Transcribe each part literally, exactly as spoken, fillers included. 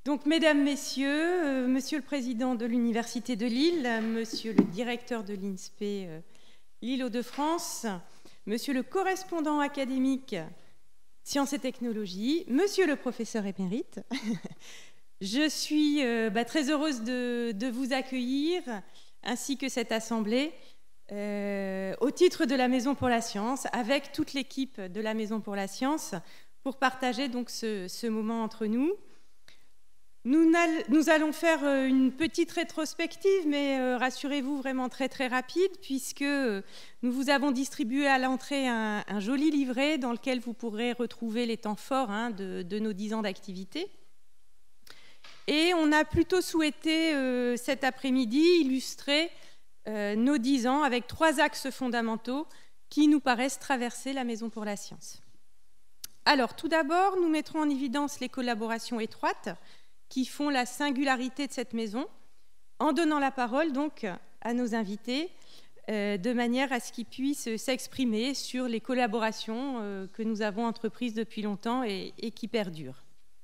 Donc, mesdames, messieurs, euh, monsieur le président de l'Université de Lille, monsieur le directeur de l'I N S P euh, Lille-Hauts-de-France, monsieur le correspondant académique Sciences et Technologies, monsieur le professeur émérite, je suis euh, bah, très heureuse de, de vous accueillir, ainsi que cette assemblée, euh, au titre de la Maison pour la Science, avec toute l'équipe de la Maison pour la Science, pour partager donc ce, ce moment entre nous. Nous, nous allons faire une petite rétrospective, mais euh, rassurez-vous, vraiment très très rapide, puisque nous vous avons distribué à l'entrée un, un joli livret dans lequel vous pourrez retrouver les temps forts hein, de, de nos dix ans d'activité. Et on a plutôt souhaité euh, cet après-midi illustrer euh, nos dix ans avec trois axes fondamentaux qui nous paraissent traverser la Maison pour la Science. Alors, tout d'abord, nous mettrons en évidence les collaborations étroites qui font la singularité de cette maison, en donnant la parole donc à nos invités, euh, de manière à ce qu'ils puissent s'exprimer sur les collaborations euh, que nous avons entreprises depuis longtemps et, et qui perdurent.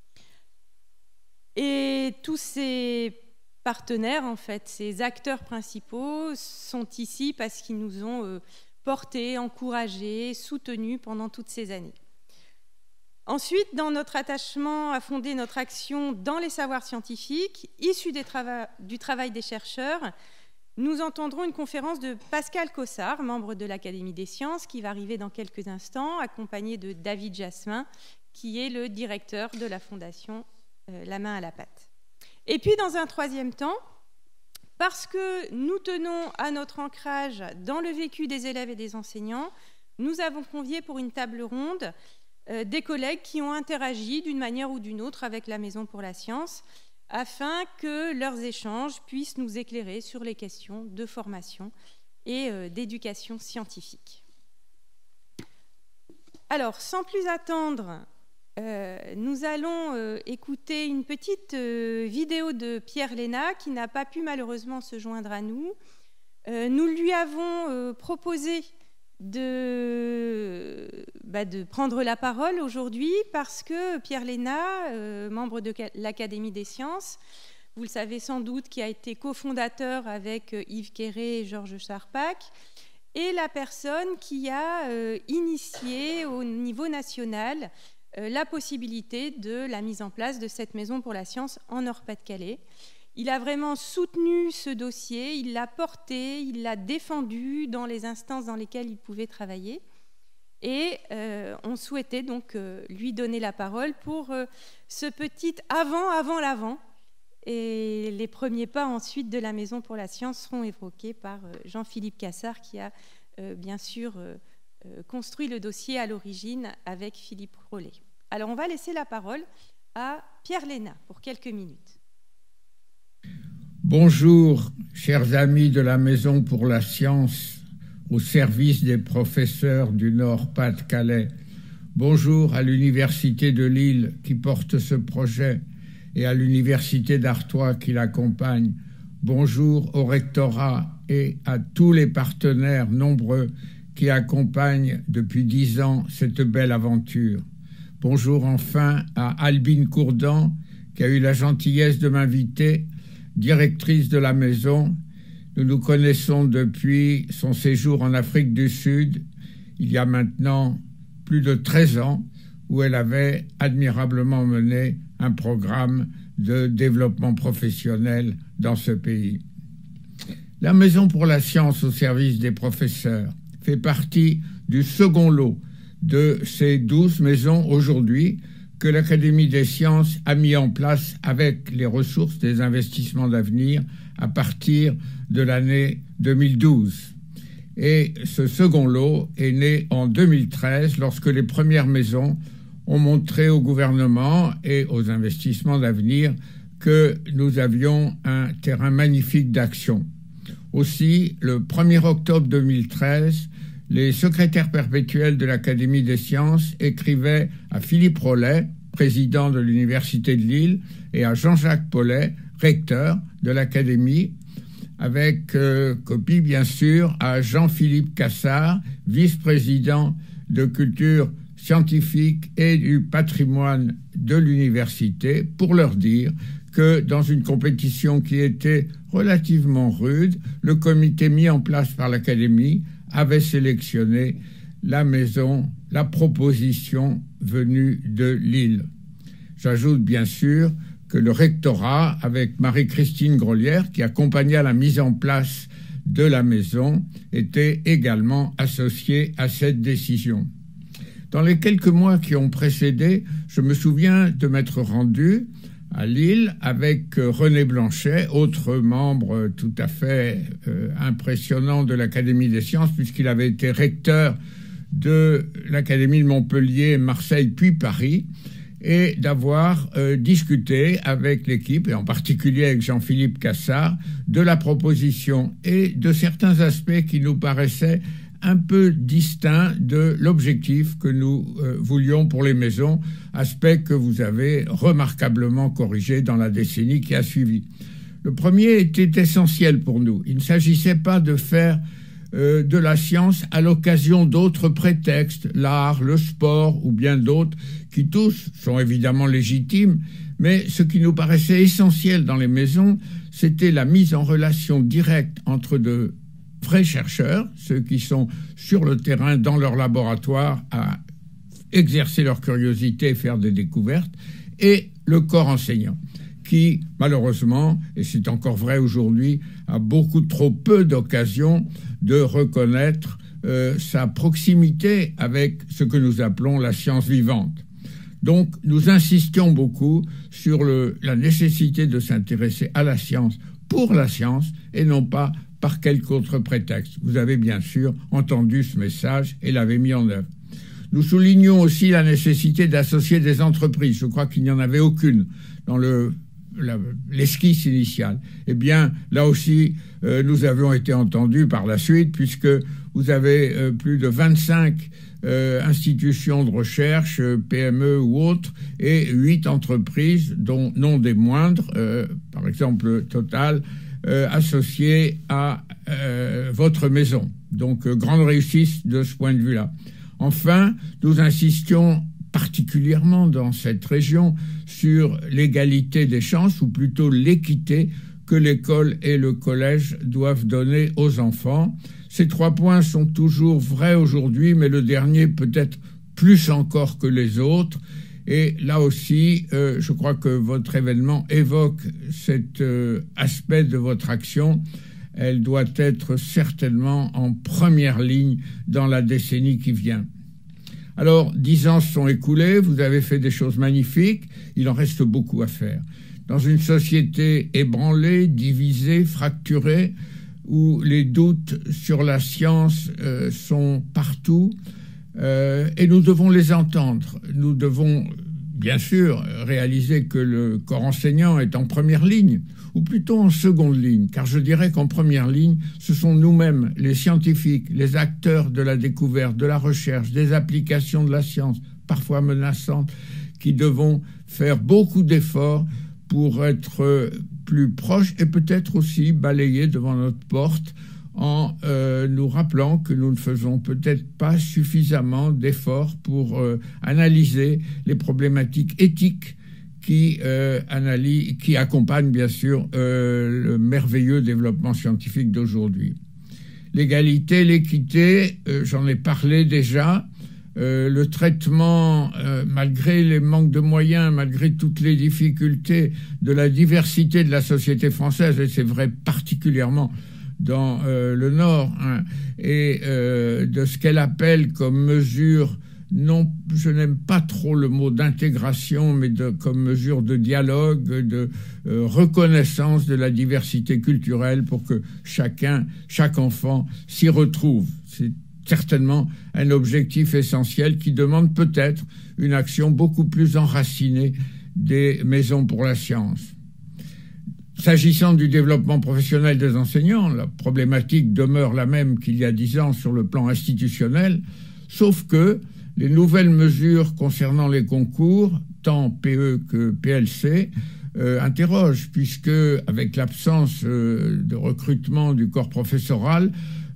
Et tous ces partenaires, en fait, ces acteurs principaux, sont ici parce qu'ils nous ont euh, portés, encouragés, soutenus pendant toutes ces années. Ensuite, dans notre attachement à fonder notre action dans les savoirs scientifiques, issus des trava- du travail des chercheurs, nous entendrons une conférence de Pascal Cossard, membre de l'Académie des sciences, qui va arriver dans quelques instants, accompagné de David Jasmin, qui est le directeur de la fondation euh, La Main à la Pâte. Et puis, dans un troisième temps, parce que nous tenons à notre ancrage dans le vécu des élèves et des enseignants, nous avons convié pour une table ronde Euh, des collègues qui ont interagi d'une manière ou d'une autre avec la Maison pour la Science afin que leurs échanges puissent nous éclairer sur les questions de formation et euh, d'éducation scientifique. Alors, sans plus attendre, euh, nous allons euh, écouter une petite euh, vidéo de Pierre Léna qui n'a pas pu malheureusement se joindre à nous. Euh, nous lui avons euh, proposé De, bah de prendre la parole aujourd'hui parce que Pierre Léna, euh, membre de l'Académie des sciences, vous le savez sans doute, qui a été cofondateur avec Yves Quéré et Georges Charpak, est la personne qui a euh, initié au niveau national euh, la possibilité de la mise en place de cette Maison pour la Science en Nord-Pas-de-Calais. Il a vraiment soutenu ce dossier, il l'a porté, il l'a défendu dans les instances dans lesquelles il pouvait travailler. Et euh, on souhaitait donc euh, lui donner la parole pour euh, ce petit avant, avant l'avant. Et les premiers pas ensuite de la Maison pour la Science seront évoqués par euh, Jean-Philippe Cassard, qui a euh, bien sûr euh, euh, construit le dossier à l'origine avec Philippe Rollet. Alors on va laisser la parole à Pierre Léna pour quelques minutes. Bonjour, chers amis de la Maison pour la Science, au service des professeurs du Nord-Pas-de-Calais. Bonjour à l'Université de Lille qui porte ce projet et à l'Université d'Artois qui l'accompagne. Bonjour au rectorat et à tous les partenaires nombreux qui accompagnent depuis dix ans cette belle aventure. Bonjour enfin à Albine Courdan qui a eu la gentillesse de m'inviter, directrice de la maison. Nous nous connaissons depuis son séjour en Afrique du Sud, il y a maintenant plus de treize ans, où elle avait admirablement mené un programme de développement professionnel dans ce pays. La Maison pour la Science au service des professeurs fait partie du second lot de ces douze maisons aujourd'hui que l'Académie des sciences a mis en place avec les ressources des investissements d'avenir à partir de l'année deux mille douze. Et ce second lot est né en deux mille treize lorsque les premières maisons ont montré au gouvernement et aux investissements d'avenir que nous avions un terrain magnifique d'action. Aussi, le premier octobre deux mille treize, les secrétaires perpétuels de l'Académie des sciences écrivaient à Philippe Rollet, président de l'Université de Lille, et à Jean-Jacques Paulet, recteur de l'Académie, avec euh, copie bien sûr à Jean-Philippe Cassard, vice-président de culture scientifiques et du patrimoine de l'université pour leur dire que dans une compétition qui était relativement rude, le comité mis en place par l'Académie avait sélectionné la maison, la proposition venue de Lille. J'ajoute bien sûr que le rectorat, avec Marie-Christine Grolière, qui accompagna la mise en place de la maison, était également associé à cette décision. Dans les quelques mois qui ont précédé, je me souviens de m'être rendu à Lille avec René Blanchet, autre membre tout à fait euh, impressionnant de l'Académie des sciences, puisqu'il avait été recteur de l'Académie de Montpellier, Marseille, puis Paris, et d'avoir euh, discuté avec l'équipe, et en particulier avec Jean-Philippe Cassard, de la proposition et de certains aspects qui nous paraissaient un peu distincts de l'objectif que nous euh, voulions pour les maisons, aspect que vous avez remarquablement corrigé dans la décennie qui a suivi. Le premier était essentiel pour nous. Il ne s'agissait pas de faire euh, de la science à l'occasion d'autres prétextes, l'art, le sport ou bien d'autres, qui tous sont évidemment légitimes, mais ce qui nous paraissait essentiel dans les maisons, c'était la mise en relation directe entre de vrais chercheurs, ceux qui sont sur le terrain, dans leur laboratoire, à exercer leur curiosité et faire des découvertes, et le corps enseignant, qui, malheureusement, et c'est encore vrai aujourd'hui, a beaucoup trop peu d'occasions de reconnaître euh, sa proximité avec ce que nous appelons la science vivante. Donc, nous insistions beaucoup sur le, la nécessité de s'intéresser à la science pour la science et non pas par quelque autre prétexte. Vous avez bien sûr entendu ce message et l'avez mis en œuvre. Nous soulignons aussi la nécessité d'associer des entreprises. Je crois qu'il n'y en avait aucune dans le, la, l'esquisse initiale. Eh bien, là aussi, euh, nous avions été entendus par la suite, puisque vous avez euh, plus de vingt-cinq euh, institutions de recherche, euh, P M E ou autres, et huit entreprises, dont non des moindres, euh, par exemple Total, Euh, associé à euh, votre maison. Donc, euh, grande réussite de ce point de vue-là. Enfin, nous insistions particulièrement dans cette région sur l'égalité des chances, ou plutôt l'équité que l'école et le collège doivent donner aux enfants. Ces trois points sont toujours vrais aujourd'hui, mais le dernier peut-être plus encore que les autres. Et là aussi, euh, je crois que votre événement évoque cet euh, aspect de votre action. Elle doit être certainement en première ligne dans la décennie qui vient. Alors, dix ans se sont écoulés, vous avez fait des choses magnifiques, il en reste beaucoup à faire. Dans une société ébranlée, divisée, fracturée, où les doutes sur la science euh, sont partout, Euh, et nous devons les entendre. Nous devons, bien sûr, réaliser que le corps enseignant est en première ligne, ou plutôt en seconde ligne, car je dirais qu'en première ligne, ce sont nous-mêmes, les scientifiques, les acteurs de la découverte, de la recherche, des applications de la science, parfois menaçantes, qui devons faire beaucoup d'efforts pour être plus proches et peut-être aussi balayer devant notre porte en euh, nous rappelant que nous ne faisons peut-être pas suffisamment d'efforts pour euh, analyser les problématiques éthiques qui, euh, analysent, qui accompagnent bien sûr euh, le merveilleux développement scientifique d'aujourd'hui. L'égalité, l'équité, euh, j'en ai parlé déjà. Euh, le traitement, euh, malgré les manques de moyens, malgré toutes les difficultés de la diversité de la société française, et c'est vrai particulièrement dans euh, le Nord, hein, et euh, de ce qu'elle appelle comme mesure, non, je n'aime pas trop le mot d'intégration, mais de, comme mesure de dialogue, de euh, reconnaissance de la diversité culturelle pour que chacun, chaque enfant s'y retrouve. C'est certainement un objectif essentiel qui demande peut-être une action beaucoup plus enracinée des maisons pour la science. S'agissant du développement professionnel des enseignants, la problématique demeure la même qu'il y a dix ans sur le plan institutionnel, sauf que les nouvelles mesures concernant les concours, tant P E que P L C, euh, interrogent, puisque avec l'absence euh, de recrutement du corps professoral,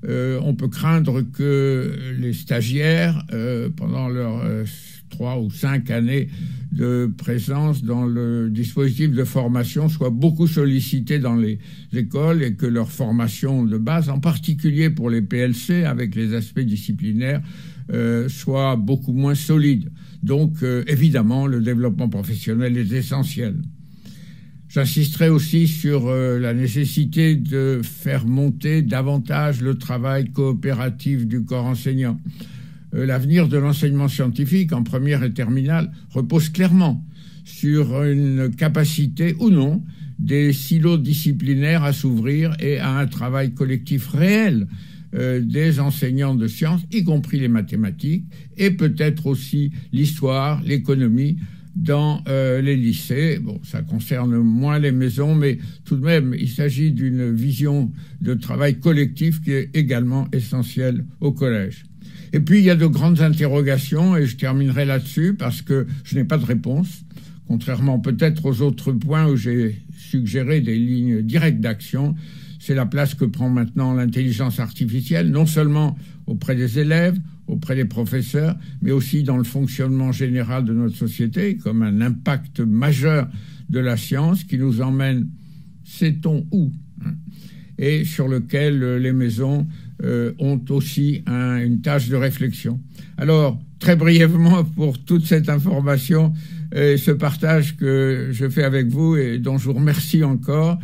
euh, on peut craindre que les stagiaires, euh, pendant leurs euh, trois ou cinq années de présence dans le dispositif de formation, soient beaucoup sollicités dans les écoles et que leur formation de base, en particulier pour les P L C, avec les aspects disciplinaires, euh, soit beaucoup moins solide. Donc, euh, évidemment, le développement professionnel est essentiel. J'insisterai aussi sur euh, la nécessité de faire monter davantage le travail coopératif du corps enseignant. Euh, l'avenir de l'enseignement scientifique en première et terminale repose clairement sur une capacité ou non des silos disciplinaires à s'ouvrir et à un travail collectif réel euh, des enseignants de sciences, y compris les mathématiques, et peut-être aussi l'histoire, l'économie, dans euh, les lycées. Bon, ça concerne moins les maisons, mais tout de même, il s'agit d'une vision de travail collectif qui est également essentielle au collège. Et puis, il y a de grandes interrogations, et je terminerai là-dessus parce que je n'ai pas de réponse, contrairement peut-être aux autres points où j'ai suggéré des lignes directes d'action. C'est la place que prend maintenant l'intelligence artificielle, non seulement auprès des élèves, auprès des professeurs, mais aussi dans le fonctionnement général de notre société, comme un impact majeur de la science qui nous emmène, sait-on où, hein, et sur lequel les maisons euh, ont aussi un, une tâche de réflexion. Alors, très brièvement, pour toute cette information et ce partage que je fais avec vous et dont je vous remercie encore,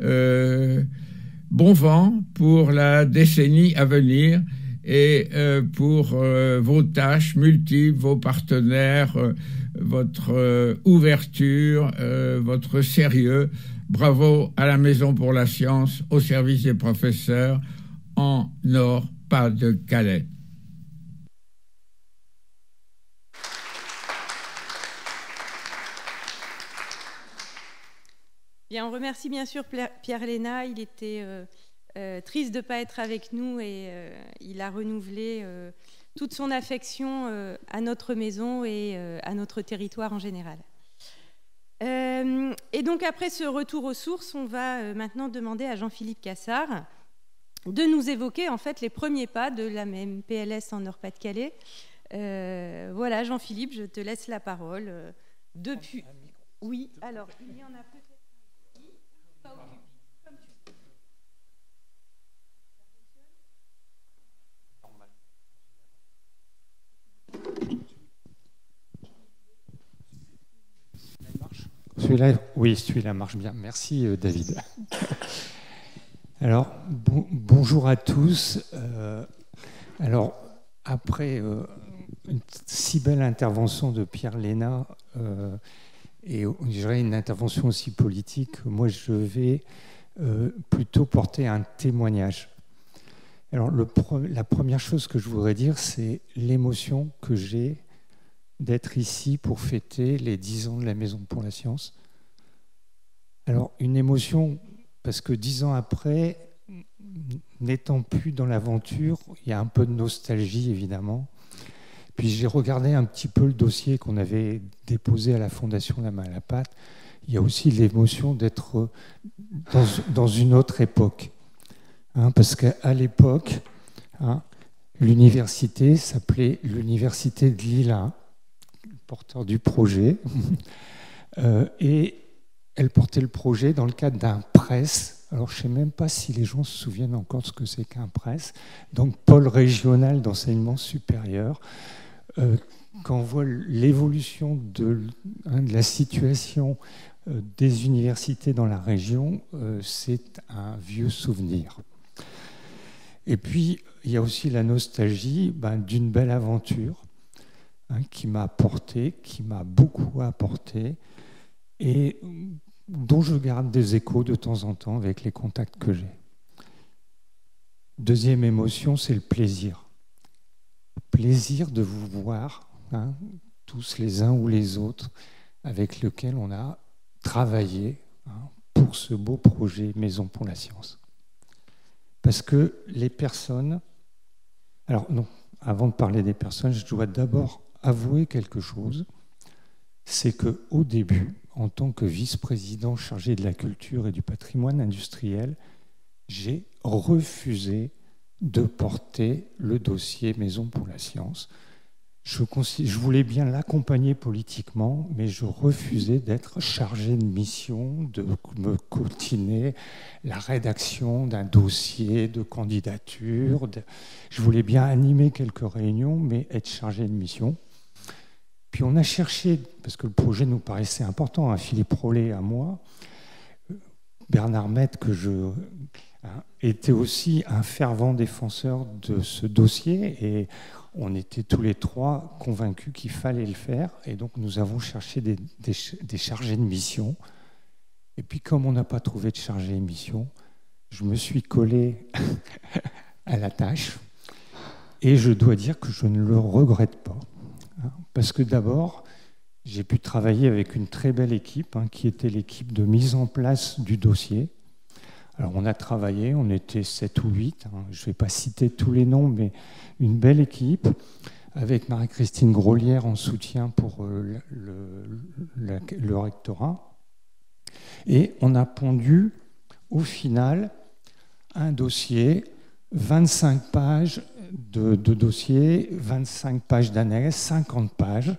euh, bon vent pour la décennie à venir et euh, pour euh, vos tâches multiples, vos partenaires, euh, votre euh, ouverture, euh, votre sérieux. Bravo à la Maison pour la Science, au service des professeurs, en Nord-Pas-de-Calais. Bien, on remercie bien sûr Pierre Léna. Il était euh, euh, triste de ne pas être avec nous et euh, il a renouvelé euh, toute son affection euh, à notre maison et euh, à notre territoire en général. Euh, et donc après ce retour aux sources, on va euh, maintenant demander à Jean-Philippe Cassard de nous évoquer en fait les premiers pas de la même P L S en Nord-Pas-de-Calais. Euh, voilà, Jean-Philippe, je te laisse la parole. Euh, depuis... Oui, alors il y en a peut-être. Celui-là, oui, celui-là marche bien. Merci, euh, David. Alors, bon, bonjour à tous. Euh, alors, après euh, une si belle intervention de Pierre Léna euh, et je dirais une intervention aussi politique, moi, je vais euh, plutôt porter un témoignage. Alors, le, la première chose que je voudrais dire, c'est l'émotion que j'ai d'être ici pour fêter les dix ans de la Maison pour la Science. Alors, une émotion, parce que dix ans après, n'étant plus dans l'aventure, il y a un peu de nostalgie, évidemment. Puis j'ai regardé un petit peu le dossier qu'on avait déposé à la Fondation La Main à la Pâte. Il y a aussi l'émotion d'être dans, dans une autre époque. Hein, parce qu'à l'époque, hein, l'université s'appelait l'Université de Lille, porteur du projet, euh, et elle portait le projet dans le cadre d'un press. Alors je ne sais même pas si les gens se souviennent encore de ce que c'est qu'un press, donc pôle régional d'enseignement supérieur. Euh, quand on voit l'évolution de, hein, de la situation euh, des universités dans la région, euh, c'est un vieux souvenir. Et puis, il y a aussi la nostalgie ben, d'une belle aventure hein, qui m'a apporté, qui m'a beaucoup apporté, et dont je garde des échos de temps en temps avec les contacts que j'ai. Deuxième émotion, c'est le plaisir. Plaisir de vous voir, hein, tous les uns ou les autres, avec lesquels on a travaillé hein, pour ce beau projet Maison pour la Science. Parce que les personnes... Alors non, avant de parler des personnes, je dois d'abord avouer quelque chose. C'est qu'au début, en tant que vice-président chargé de la culture et du patrimoine industriel, j'ai refusé de porter le dossier Maison pour la Science. Je, je voulais bien l'accompagner politiquement, mais je refusais d'être chargé de mission, de me continuer la rédaction d'un dossier de candidature. De... Je voulais bien animer quelques réunions, mais être chargé de mission. Puis on a cherché, parce que le projet nous paraissait important, à Philippe Rollet, à moi, Bernard Mette, que je... était aussi un fervent défenseur de ce dossier, et on était tous les trois convaincus qu'il fallait le faire, et donc nous avons cherché des, des, des chargés de mission. Et puis comme on n'a pas trouvé de chargé de mission, je me suis collé à la tâche, et je dois dire que je ne le regrette pas. Hein, parce que d'abord, j'ai pu travailler avec une très belle équipe, hein, qui était l'équipe de mise en place du dossier. Alors on a travaillé, on était sept ou huit, hein, je ne vais pas citer tous les noms, mais une belle équipe, avec Marie-Christine Grolière en soutien pour le, le, le, le rectorat. Et on a pondu au final un dossier, vingt-cinq pages de, de dossier, vingt-cinq pages d'annexes, cinquante pages.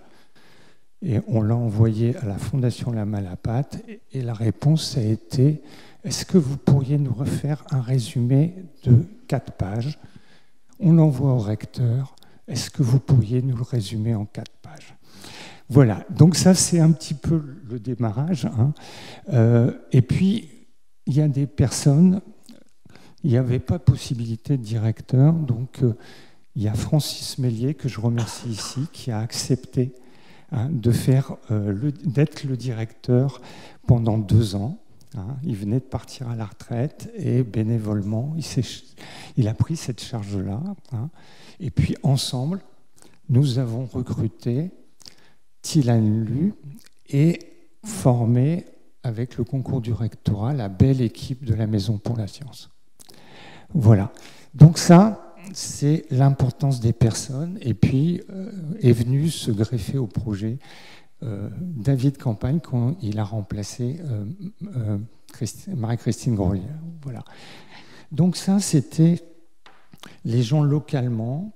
Et on l'a envoyé à la Fondation La Malaparte, et la réponse a été: est-ce que vous pourriez nous refaire un résumé de quatre pages? On l'envoie au recteur. Est-ce que vous pourriez nous le résumer en quatre pages? Voilà, donc ça c'est un petit peu le démarrage. Hein. Euh, et puis, il y a des personnes, il n'y avait pas possibilité de directeur, donc euh, il y a Francis Mélier, que je remercie ici, qui a accepté hein, de faire, euh, le, d'être le directeur pendant deux ans. Hein, il venait de partir à la retraite et bénévolement, il, s'est, il a pris cette charge-là. Hein, et puis ensemble, nous avons recruté Tilan Lu et formé, avec le concours du rectorat, la belle équipe de la Maison pour la Science. Voilà. Donc ça, c'est l'importance des personnes. Et puis euh, est venu se greffer au projet Euh, David Campagne, quand il a remplacé euh, euh, Marie-Christine Grolière. Voilà. Donc ça, c'était les gens localement.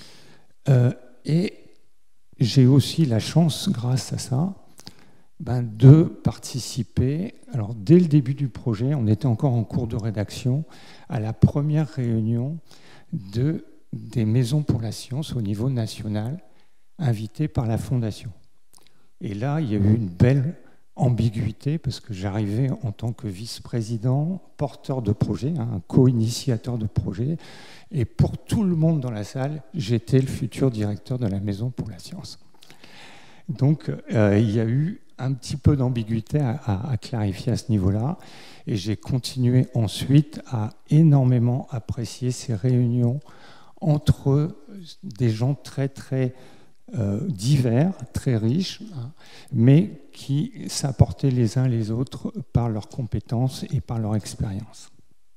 Euh, et j'ai aussi la chance, grâce à ça, ben, de participer. Alors, dès le début du projet, on était encore en cours de rédaction, à la première réunion de, des Maisons pour la Science au niveau national, invitée par la Fondation. Et là, il y a eu une belle ambiguïté, parce que j'arrivais en tant que vice-président, porteur de projet, hein, un co-initiateur de projet, et pour tout le monde dans la salle, j'étais le futur directeur de la Maison pour la Science. Donc, euh, il y a eu un petit peu d'ambiguïté à, à, à clarifier à ce niveau-là, et j'ai continué ensuite à énormément apprécier ces réunions entre des gens très, très Euh, divers, très riches, hein, mais qui s'apportaient les uns les autres par leurs compétences et par leur expérience.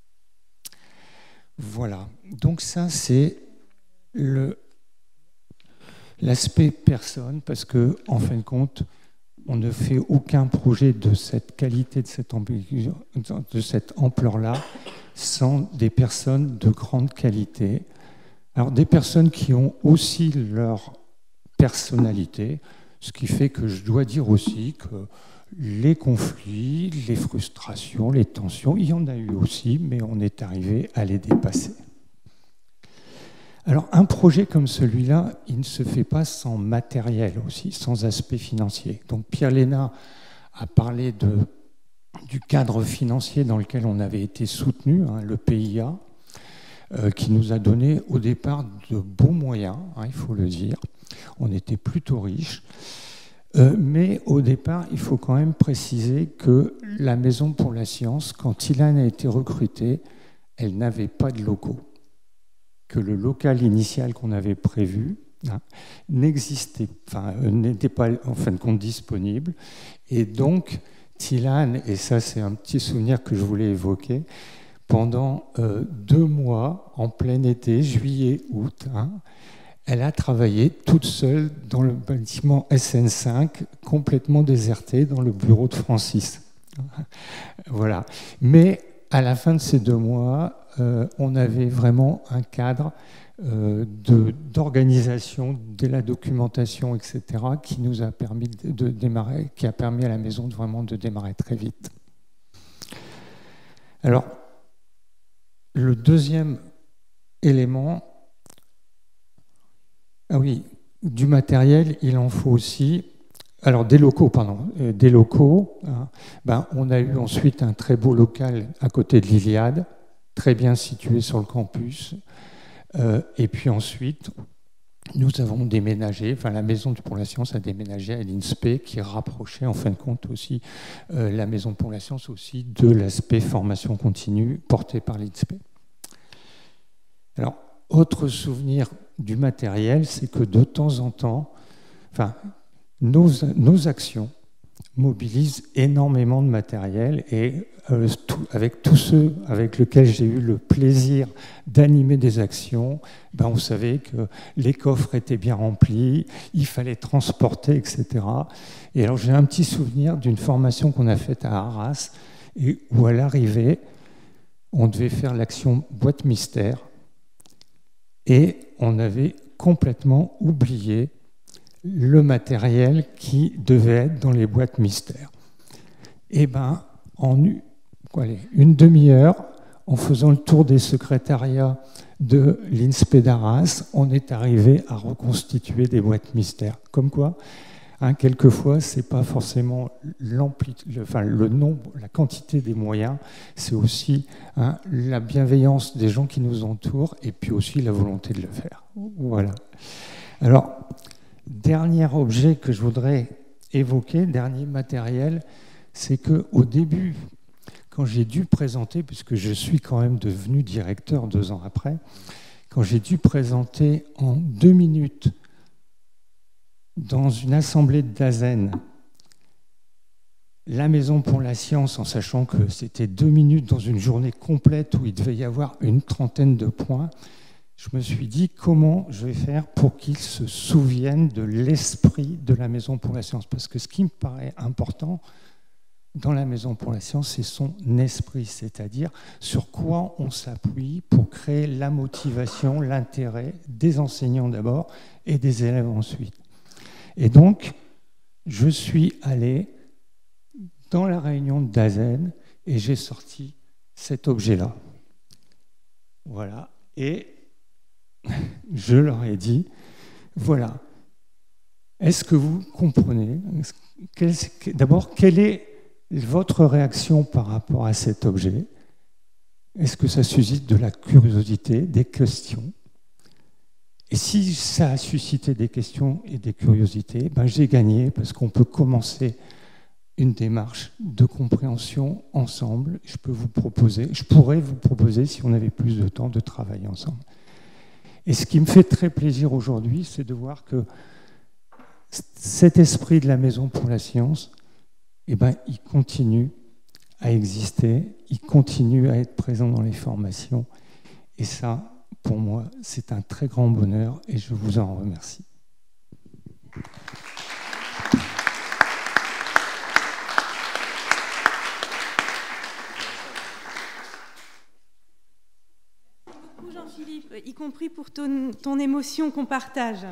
Voilà. Donc ça, c'est le, l'aspect personne, parce que, en fin de compte, on ne fait aucun projet de cette qualité, de cette, ambigu- de cette ampleur-là, sans des personnes de grande qualité. Alors, des personnes qui ont aussi leur personnalité, ce qui fait que je dois dire aussi que les conflits, les frustrations, les tensions, il y en a eu aussi, mais on est arrivé à les dépasser. Alors un projet comme celui-là, il ne se fait pas sans matériel aussi, sans aspect financier. Donc Pierre Léna a parlé de, du cadre financier dans lequel on avait été soutenu, hein, le P I A, euh, qui nous a donné au départ de beaux moyens, hein, il faut le dire. On était plutôt riches. Euh, mais au départ, il faut quand même préciser que la Maison pour la Science, quand Ilan a été recrutée, elle n'avait pas de locaux. Que le local initial qu'on avait prévu hein, n'existait, enfin, n'était pas en fin de compte disponible. Et donc, Tilan, et ça c'est un petit souvenir que je voulais évoquer, pendant euh, deux mois, en plein été, juillet, août, hein, elle a travaillé toute seule dans le bâtiment S N cinq, complètement déserté, dans le bureau de Francis. Voilà. Mais à la fin de ces deux mois, euh, on avait vraiment un cadre euh, de, d'organisation de la documentation, et cetera, qui nous a permis de, de démarrer, qui a permis à la maison de vraiment de démarrer très vite. Alors, le deuxième élément, ah oui, du matériel, il en faut aussi. Alors, des locaux, pardon, euh, des locaux. Hein, ben, on a eu ensuite un très beau local à côté de l'Iliade, très bien situé sur le campus. Euh, et puis ensuite, nous avons déménagé, enfin la Maison pour la Science a déménagé à l'I N S P E, qui rapprochait en fin de compte aussi euh, la Maison pour la Science aussi de l'aspect formation continue porté par l'I N S P E. Alors, autre souvenir du matériel, c'est que de temps en temps, enfin, nos, nos actions mobilisent énormément de matériel et euh, tout, avec tous ceux avec lesquels j'ai eu le plaisir d'animer des actions, ben on savait que les coffres étaient bien remplis, il fallait transporter, et cetera. Et alors j'ai un petit souvenir d'une formation qu'on a faite à Arras et où à l'arrivée, on devait faire l'action boîte mystère et on avait complètement oublié le matériel qui devait être dans les boîtes mystères. Et bien, en une demi-heure, en faisant le tour des secrétariats de l'I N S P E d'Arras, on est arrivé à reconstituer des boîtes mystères. Comme quoi, hein, quelquefois, ce n'est pas forcément le, enfin, le nombre, la quantité des moyens, c'est aussi hein, la bienveillance des gens qui nous entourent et puis aussi la volonté de le faire. Voilà. Alors, dernier objet que je voudrais évoquer, dernier matériel, c'est qu'au début, quand j'ai dû présenter, puisque je suis quand même devenu directeur deux ans après, quand j'ai dû présenter en deux minutes dans une assemblée de Dazen la Maison pour la Science, en sachant que c'était deux minutes dans une journée complète où il devait y avoir une trentaine de points, je me suis dit comment je vais faire pour qu'ils se souviennent de l'esprit de la Maison pour la Science. Parce que ce qui me paraît important dans la Maison pour la Science, c'est son esprit, c'est-à-dire sur quoi on s'appuie pour créer la motivation, l'intérêt des enseignants d'abord et des élèves ensuite. Et donc, je suis allé dans la réunion de Dazen et j'ai sorti cet objet-là. Voilà. Et je leur ai dit, voilà, est-ce que vous comprenez? D'abord, quelle est votre réaction par rapport à cet objet? Est-ce que ça suscite de la curiosité, des questions? Et si ça a suscité des questions et des curiosités, ben j'ai gagné parce qu'on peut commencer une démarche de compréhension ensemble. Je peux vous proposer, je pourrais vous proposer, si on avait plus de temps, de travailler ensemble. Et ce qui me fait très plaisir aujourd'hui, c'est de voir que cet esprit de la Maison pour la Science, eh ben, il continue à exister, il continue à être présent dans les formations. Et ça, pour moi, c'est un très grand bonheur et je vous en remercie. Jean-Philippe, y compris pour ton, ton émotion qu'on partage.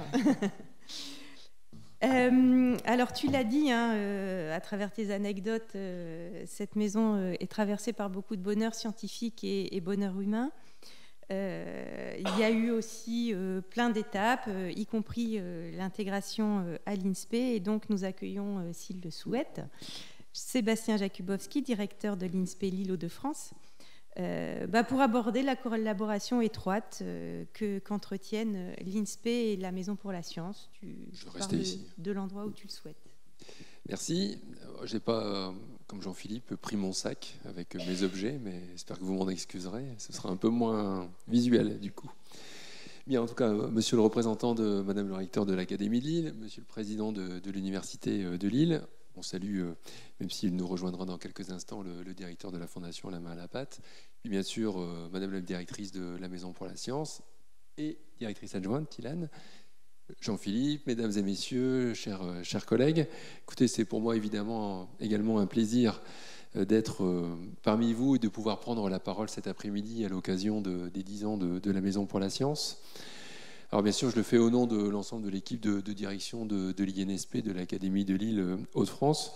euh, alors, tu l'as dit, hein, euh, à travers tes anecdotes, euh, cette maison euh, est traversée par beaucoup de bonheur scientifique et, et bonheur humain. Euh, il y a eu aussi euh, plein d'étapes, euh, y compris euh, l'intégration euh, à l'I N S P E, et donc nous accueillons, euh, s'il le souhaite, Sébastien Jakubowski, directeur de l'I N S P E Lille-Hauts-de-France, euh, bah pour aborder la collaboration étroite euh, que, qu'entretiennent l'I N S P E et la Maison pour la Science. Tu, Je tu vais parles rester de, ici. de l'endroit où tu le souhaites. Merci. Je n'ai pas, euh, comme Jean-Philippe, pris mon sac avec mes objets, mais j'espère que vous m'en excuserez. Ce sera un peu moins visuel, du coup. Bien, en tout cas, monsieur le représentant de madame le recteur de l'Académie de Lille, monsieur le président de, de l'Université de Lille, on salue, euh, même s'il nous rejoindra dans quelques instants, le, le directeur de la Fondation La Main à la Pâte, puis bien sûr, euh, madame la directrice de la Maison pour la Science et directrice adjointe, Tylane, Jean-Philippe, mesdames et messieurs, chers, chers collègues, écoutez, c'est pour moi évidemment également un plaisir d'être parmi vous et de pouvoir prendre la parole cet après-midi à l'occasion de, des dix ans de, de la Maison pour la Science. Alors bien sûr, je le fais au nom de l'ensemble de l'équipe de, de direction de, de l'I N S P, de l'Académie de Lille Hauts-de-France,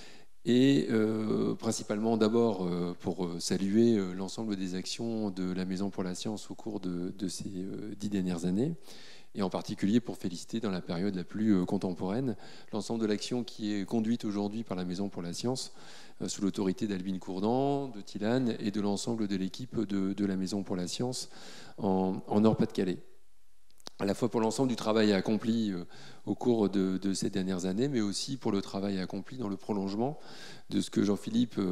et euh, principalement d'abord euh, pour saluer euh, l'ensemble des actions de la Maison pour la Science au cours de, de ces euh, dix dernières années, et en particulier pour féliciter dans la période la plus euh, contemporaine l'ensemble de l'action qui est conduite aujourd'hui par la Maison pour la Science, euh, sous l'autorité d'Albine Courdan, de Tilane et de l'ensemble de l'équipe de, de la Maison pour la Science en, en Nord-Pas-de-Calais. À la fois pour l'ensemble du travail accompli au cours de, de ces dernières années, mais aussi pour le travail accompli dans le prolongement de ce que Jean-Philippe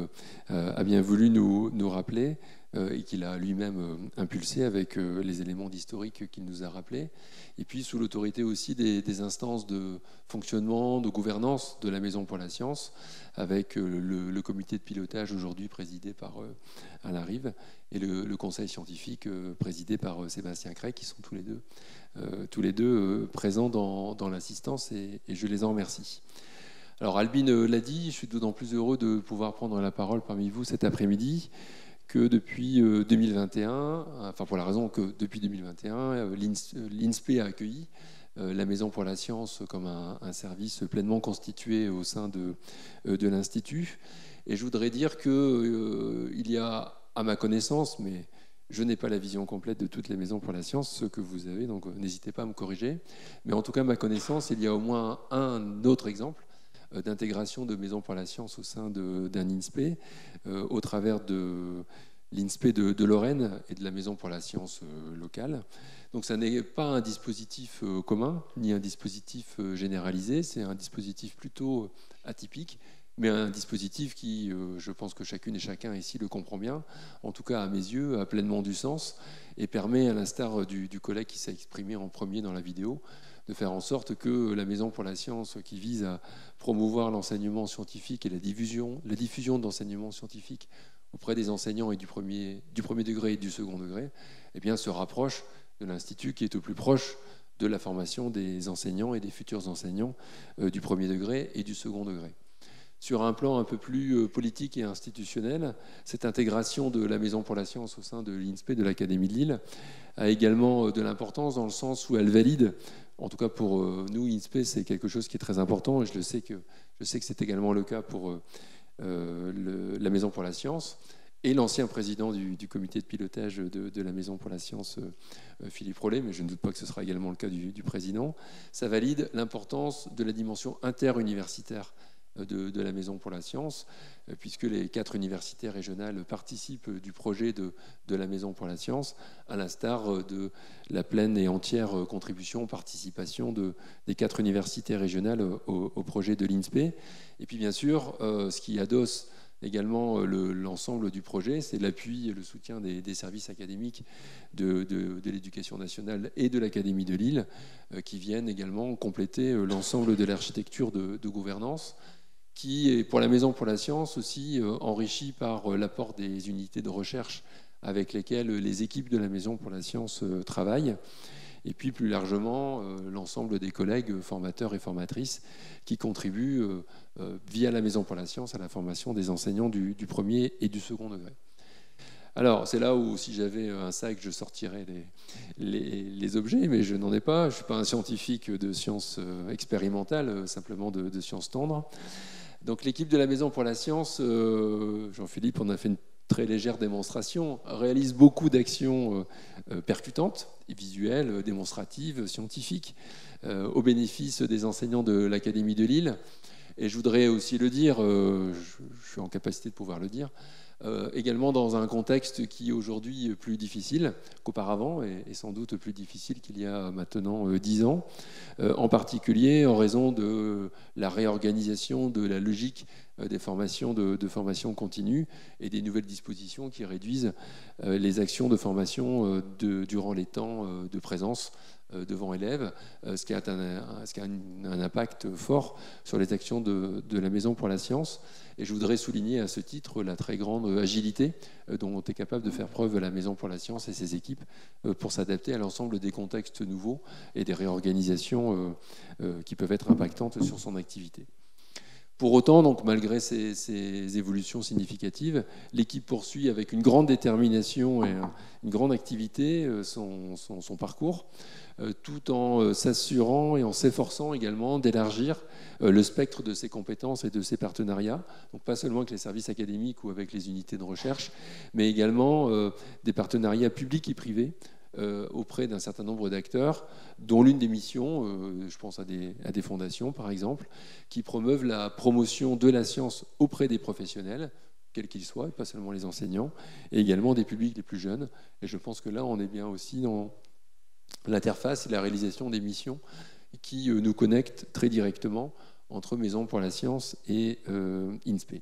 a bien voulu nous, nous rappeler et qu'il a lui-même impulsé avec les éléments d'historique qu'il nous a rappelés, et puis sous l'autorité aussi des, des instances de fonctionnement, de gouvernance de la Maison pour la Science, avec le, le comité de pilotage aujourd'hui présidé par Alain Rive et le, le conseil scientifique présidé par Sébastien Cray, qui sont tous les deux Euh, tous les deux euh, présents dans, dans l'assistance, et, et je les en remercie. Alors Albine euh, l'a dit, je suis d'autant plus heureux de pouvoir prendre la parole parmi vous cet après-midi que depuis euh, deux mille vingt et un, enfin pour la raison que depuis deux mille vingt et un, euh, l'I N S P a accueilli euh, la Maison pour la Science comme un, un service pleinement constitué au sein de, euh, de l'Institut. Et je voudrais dire qu'il euh, y a, à ma connaissance, mais je n'ai pas la vision complète de toutes les Maisons pour la Science, ce que vous avez, donc n'hésitez pas à me corriger. Mais en tout cas, à ma connaissance, il y a au moins un autre exemple d'intégration de Maisons pour la Science au sein d'un I N S P, euh, au travers de l'I N S P de, de Lorraine et de la Maison pour la Science euh, locale. Donc ça n'est pas un dispositif euh, commun, ni un dispositif euh, généralisé, c'est un dispositif plutôt atypique, mais un dispositif qui, euh, je pense que chacune et chacun ici le comprend bien, en tout cas à mes yeux, a pleinement du sens et permet, à l'instar du, du collègue qui s'est exprimé en premier dans la vidéo, de faire en sorte que la Maison pour la Science, qui vise à promouvoir l'enseignement scientifique et la diffusion, la diffusion d'enseignement scientifique auprès des enseignants et du premier, du premier degré et du second degré, eh bien, se rapproche de l'Institut qui est au plus proche de la formation des enseignants et des futurs enseignants euh, du premier degré et du second degré. Sur un plan un peu plus politique et institutionnel, cette intégration de la Maison pour la Science au sein de l'I N S P, de l'Académie de Lille, a également de l'importance dans le sens où elle valide, en tout cas pour nous, I N S P, c'est quelque chose qui est très important, et je le sais que, je sais que c'est également le cas pour euh, le, la Maison pour la Science, et l'ancien président du, du comité de pilotage de, de la Maison pour la Science, euh, Philippe Rollet, mais je ne doute pas que ce sera également le cas du, du président. Ça valide l'importance de la dimension interuniversitaire De, de la Maison pour la Science, puisque les quatre universités régionales participent du projet de, de la Maison pour la Science, à l'instar de la pleine et entière contribution, participation de, des quatre universités régionales au, au projet de l'I N S P. Et puis bien sûr, euh, ce qui adosse également l'ensemble le, du projet, c'est l'appui et le soutien des, des services académiques de, de, de l'Éducation nationale et de l'Académie de Lille, euh, qui viennent également compléter l'ensemble de l'architecture de, de gouvernance, qui est pour la Maison pour la Science aussi euh, enrichi par euh, l'apport des unités de recherche avec lesquelles les équipes de la Maison pour la Science euh, travaillent, et puis plus largement euh, l'ensemble des collègues formateurs et formatrices qui contribuent euh, euh, via la Maison pour la Science à la formation des enseignants du, du premier et du second degré. Alors, c'est là où, si j'avais un sac, je sortirais les, les, les objets, mais je n'en ai pas. Je ne suis pas un scientifique de sciences expérimentales, simplement de, de sciences tendres. Donc l'équipe de la Maison pour la Science, euh, Jean-Philippe, on a fait une très légère démonstration, réalise beaucoup d'actions euh, percutantes, visuelles, démonstratives, scientifiques, euh, au bénéfice des enseignants de l'Académie de Lille. Et je voudrais aussi le dire, euh, je, je suis en capacité de pouvoir le dire, Euh, également dans un contexte qui est aujourd'hui plus difficile qu'auparavant, et, et sans doute plus difficile qu'il y a maintenant euh, dix ans, euh, en particulier en raison de la réorganisation de la logique euh, des formations de, de formation continue et des nouvelles dispositions qui réduisent euh, les actions de formation euh, de, durant les temps euh, de présence euh, devant élèves, euh, ce qui a, un, ce qui a un, un impact fort sur les actions de, de la Maison pour la Science. Et je voudrais souligner à ce titre la très grande agilité dont est capable de faire preuve la Maison pour la Science et ses équipes pour s'adapter à l'ensemble des contextes nouveaux et des réorganisations qui peuvent être impactantes sur son activité. Pour autant, donc, malgré ces, ces évolutions significatives, l'équipe poursuit avec une grande détermination et une grande activité son, son, son parcours, tout en s'assurant et en s'efforçant également d'élargir le spectre de ses compétences et de ses partenariats, donc pas seulement avec les services académiques ou avec les unités de recherche, mais également des partenariats publics et privés auprès d'un certain nombre d'acteurs, dont l'une des missions, je pense à des, à des fondations par exemple, qui promeuvent la promotion de la science auprès des professionnels, quels qu'ils soient, et pas seulement les enseignants, et également des publics les plus jeunes. Et je pense que là, on est bien aussi dans l'interface et la réalisation des missions qui nous connectent très directement entre Maison pour la Science et euh, INSPE.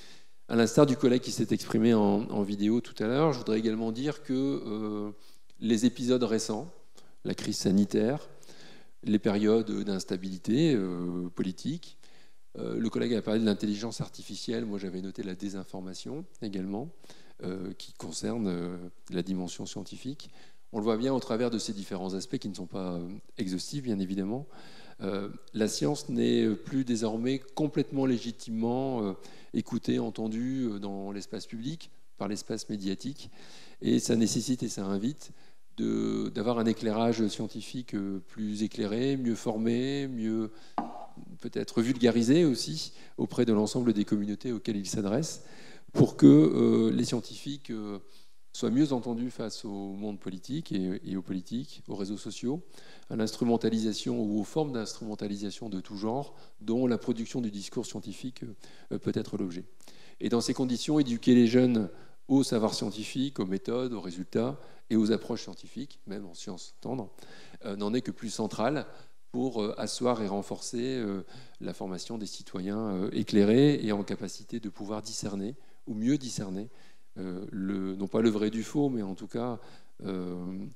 À l'instar du collègue qui s'est exprimé en, en vidéo tout à l'heure, je voudrais également dire que euh, les épisodes récents, la crise sanitaire, les périodes d'instabilité euh, politique, euh, le collègue a parlé de l'intelligence artificielle, moi j'avais noté la désinformation également, euh, qui concerne euh, la dimension scientifique. On le voit bien au travers de ces différents aspects qui ne sont pas euh, exhaustifs, bien évidemment. Euh, la science n'est plus désormais complètement légitimement euh, écoutée, entendue dans l'espace public, par l'espace médiatique, et ça nécessite et ça invite d'avoir un éclairage scientifique plus éclairé, mieux formé, mieux peut-être vulgarisé aussi auprès de l'ensemble des communautés auxquelles il s'adresse, pour que euh, les scientifiques euh, soient mieux entendus face au monde politique et, et aux politiques, aux réseaux sociaux, à l'instrumentalisation ou aux formes d'instrumentalisation de tout genre, dont la production du discours scientifique euh, peut être l'objet. Et dans ces conditions, éduquer les jeunes aux savoirs scientifiques, aux méthodes, aux résultats et aux approches scientifiques, même en sciences tendres, euh, n'en est que plus central pour euh, asseoir et renforcer euh, la formation des citoyens euh, éclairés et en capacité de pouvoir discerner, ou mieux discerner, euh, le, non pas le vrai du faux, mais en tout cas euh,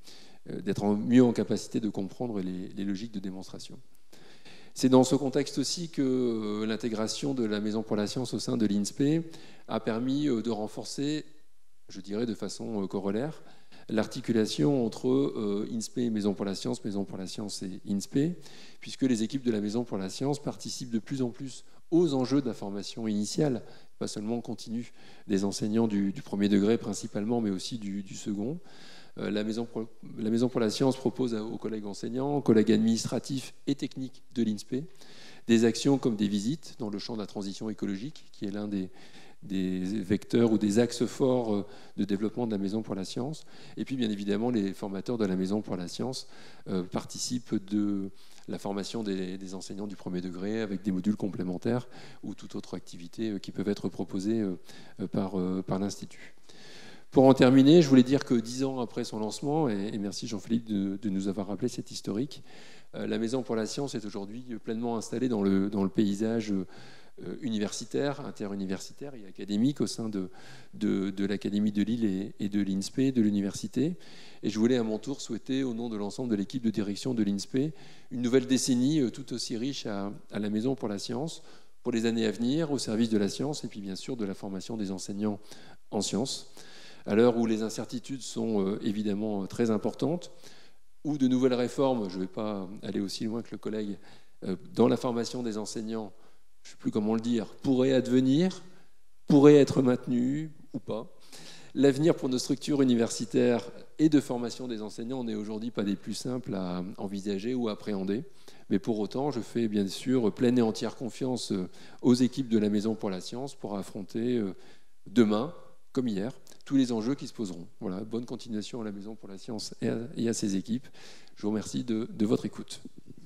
d'être mieux en capacité de comprendre les, les logiques de démonstration. C'est dans ce contexte aussi que l'intégration de la Maison pour la Science au sein de l'INSPE a permis de renforcer, je dirais de façon corollaire, l'articulation entre euh, INSPE et Maison pour la Science, Maison pour la Science et INSPE, puisque les équipes de la Maison pour la Science participent de plus en plus aux enjeux de la formation initiale, pas seulement continue des enseignants du, du premier degré principalement, mais aussi du, du second. Euh, la, Maison pour, la Maison pour la Science propose aux collègues enseignants, aux collègues administratifs et techniques de l'INSPE, des actions comme des visites dans le champ de la transition écologique, qui est l'un des des vecteurs ou des axes forts de développement de la Maison pour la Science. Et puis, bien évidemment, les formateurs de la Maison pour la Science euh, participent de la formation des, des enseignants du premier degré avec des modules complémentaires ou toute autre activité euh, qui peuvent être proposées euh, par, euh, par l'Institut. Pour en terminer, je voulais dire que dix ans après son lancement, et, et merci Jean-Philippe de, de nous avoir rappelé cet historique, euh, la Maison pour la Science est aujourd'hui pleinement installée dans le, dans le paysage euh, universitaire, interuniversitaire et académique au sein de, de, de l'Académie de Lille et, et de l'INSPE, de l'université. Et je voulais à mon tour souhaiter, au nom de l'ensemble de l'équipe de direction de l'INSPE, une nouvelle décennie tout aussi riche à, à la Maison pour la Science, pour les années à venir, au service de la science et puis bien sûr de la formation des enseignants en sciences. À l'heure où les incertitudes sont évidemment très importantes, où de nouvelles réformes, je ne vais pas aller aussi loin que le collègue, dans la formation des enseignants, je ne sais plus comment le dire, pourrait advenir, pourrait être maintenu ou pas. L'avenir pour nos structures universitaires et de formation des enseignants n'est aujourd'hui pas des plus simples à envisager ou à appréhender. Mais pour autant, je fais bien sûr pleine et entière confiance aux équipes de la Maison pour la Science pour affronter demain, comme hier, tous les enjeux qui se poseront. Voilà, bonne continuation à la Maison pour la Science et à, et à ses équipes. Je vous remercie de, de votre écoute.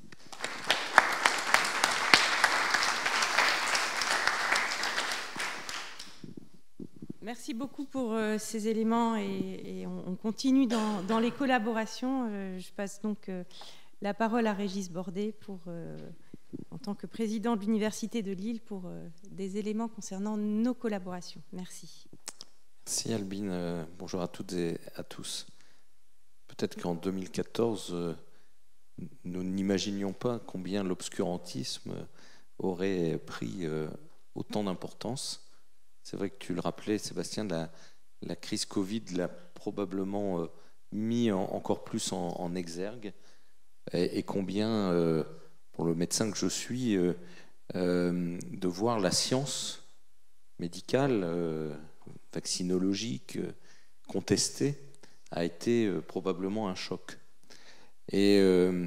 Merci beaucoup pour euh, ces éléments et, et on, on continue dans, dans les collaborations. Euh, je passe donc euh, la parole à Régis Bordet pour, euh, en tant que président de l'Université de Lille pour euh, des éléments concernant nos collaborations. Merci. Merci Albine. Euh, bonjour à toutes et à tous. Peut-être qu'en deux mille quatorze, euh, nous n'imaginions pas combien l'obscurantisme aurait pris euh, autant d'importance. C'est vrai que tu le rappelais, Sébastien, la, la crise Covid l'a probablement euh, mis en, encore plus en, en exergue. Et, et combien, euh, pour le médecin que je suis, euh, euh, de voir la science médicale, euh, vaccinologique, euh, contestée, a été euh, probablement un choc. Et euh,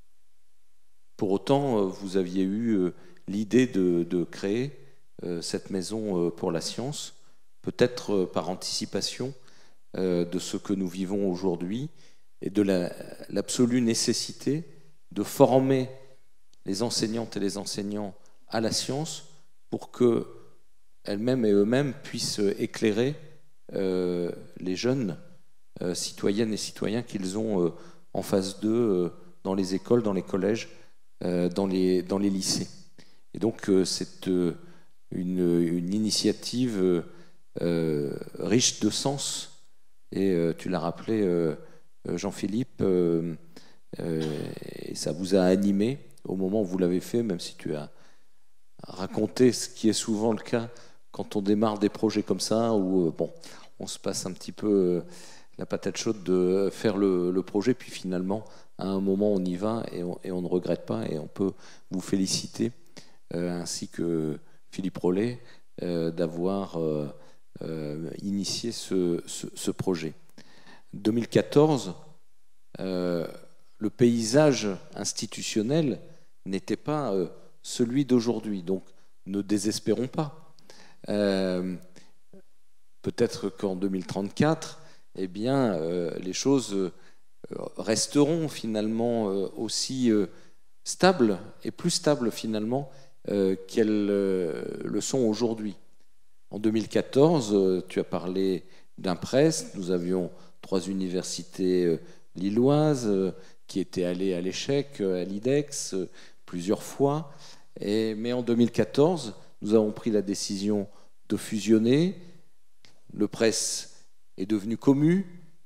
pour autant, euh, vous aviez eu euh, l'idée de, de créer euh, cette maison euh, pour la science, peut-être euh, par anticipation euh, de ce que nous vivons aujourd'hui et de la, l'absolue nécessité de former les enseignantes et les enseignants à la science pour qu'elles-mêmes et eux-mêmes puissent éclairer euh, les jeunes euh, citoyennes et citoyens qu'ils ont euh, en face d'eux euh, dans les écoles, dans les collèges, euh, dans, les, dans les lycées. Et donc euh, c'est euh, une, une initiative euh, riche de sens. Et euh, tu l'as rappelé, euh, Jean-Philippe, euh, euh, et ça vous a animé au moment où vous l'avez fait, même si tu as raconté ce qui est souvent le cas quand on démarre des projets comme ça, où euh, bon, on se passe un petit peu euh, la patate chaude de faire le, le projet, puis finalement, à un moment, on y va et on, et on ne regrette pas, et on peut vous féliciter, euh, ainsi que Philippe Rollet, euh, d'avoir euh, euh, initié ce, ce, ce projet. deux mille quatorze, euh, le paysage institutionnel n'était pas euh, celui d'aujourd'hui, donc ne désespérons pas. Euh, peut-être qu'en deux mille trente-quatre, eh bien, euh, les choses euh, resteront finalement euh, aussi euh, stables et plus stables finalement euh, qu'elles euh, le sont aujourd'hui. En deux mille quatorze, euh, tu as parlé d'Impress, nous avions trois universités euh, lilloises euh, qui étaient allées à l'échec, euh, à l'I D E X, euh, plusieurs fois. Et, mais en deux mille quatorze, nous avons pris la décision de fusionner. Le Press est devenu Commu.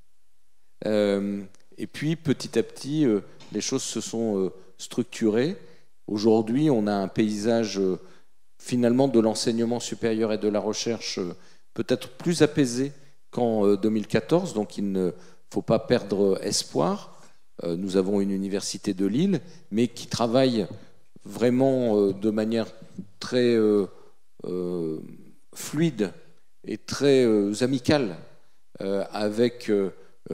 Euh, et puis, petit à petit, euh, les choses se sont euh, structurées. Aujourd'hui, on a un paysage euh, finalement de l'enseignement supérieur et de la recherche euh, peut-être plus apaisé qu'en euh, deux mille quatorze. Donc, il ne faut pas perdre espoir. Euh, nous avons une université de Lille, mais qui travaille vraiment euh, de manière très euh, euh, fluide et très euh, amicale euh, avec euh,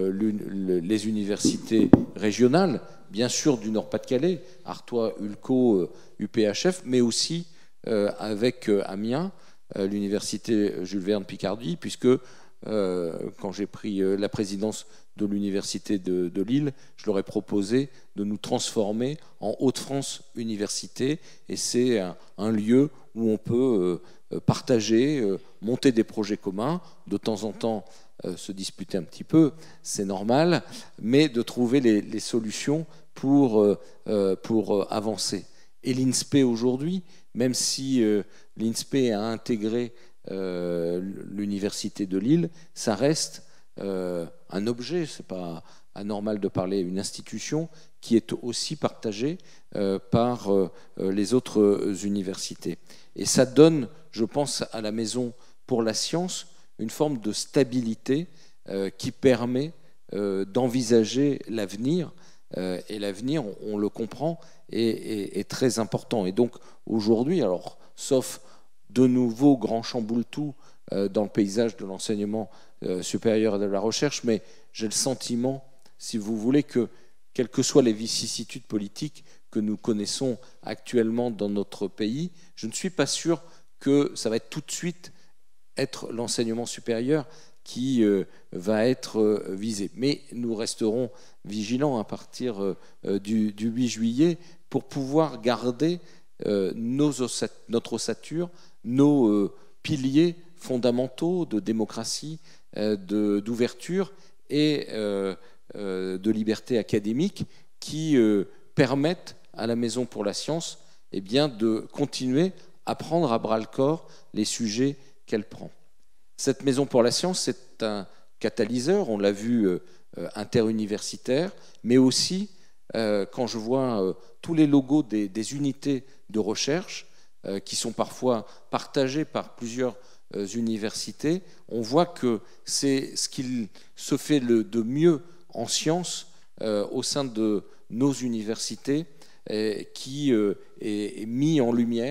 les universités régionales, bien sûr du Nord-Pas-de-Calais, Artois, Ulco, euh, U P H F, mais aussi euh, avec euh, Amiens, euh, l'université Jules Verne Picardie, puisque euh, quand j'ai pris euh, la présidence de l'université de, de Lille, je leur ai proposé de nous transformer en Hauts-de-France Université, et c'est un, un lieu où on peut euh, partager, euh, monter des projets communs, de temps en temps euh, se disputer un petit peu, c'est normal, mais de trouver les, les solutions pour, euh, pour avancer. Et l'I N S P E aujourd'hui, même si euh, l'I N S P E a intégré euh, l'université de Lille, ça reste euh, un objet, c'est pas anormal de parler, une institution qui est aussi partagée euh, par euh, les autres universités. Et ça donne, je pense, à la Maison pour la Science une forme de stabilité euh, qui permet euh, d'envisager l'avenir. Euh, et l'avenir, on, on le comprend, est, est, est très important. Et donc aujourd'hui, alors sauf de nouveaux grands chamboule-tout euh, dans le paysage de l'enseignement euh, supérieur et de la recherche, mais j'ai le sentiment, si vous voulez, que quelles que soient les vicissitudes politiques que nous connaissons actuellement dans notre pays, je ne suis pas sûr que ça va être tout de suite être l'enseignement supérieur qui euh, va être euh, visé. Mais nous resterons vigilants à partir euh, du, du huit juillet pour pouvoir garder euh, nos ossat- notre ossature, nos euh, piliers fondamentaux de démocratie, euh, de, d'ouverture et euh, euh, de liberté académique qui euh, permettent à la Maison pour la Science eh bien, de continuer à prendre à bras-le-corps les sujets qu'elle prend. Cette Maison pour la Science, c'est un catalyseur, on l'a vu, euh, interuniversitaire, mais aussi, euh, quand je vois euh, tous les logos des, des unités de recherche, euh, qui sont parfois partagés par plusieurs euh, universités, on voit que c'est ce qu'il se fait le, de mieux en sciences euh, au sein de nos universités, euh, qui euh, est, est mis en lumière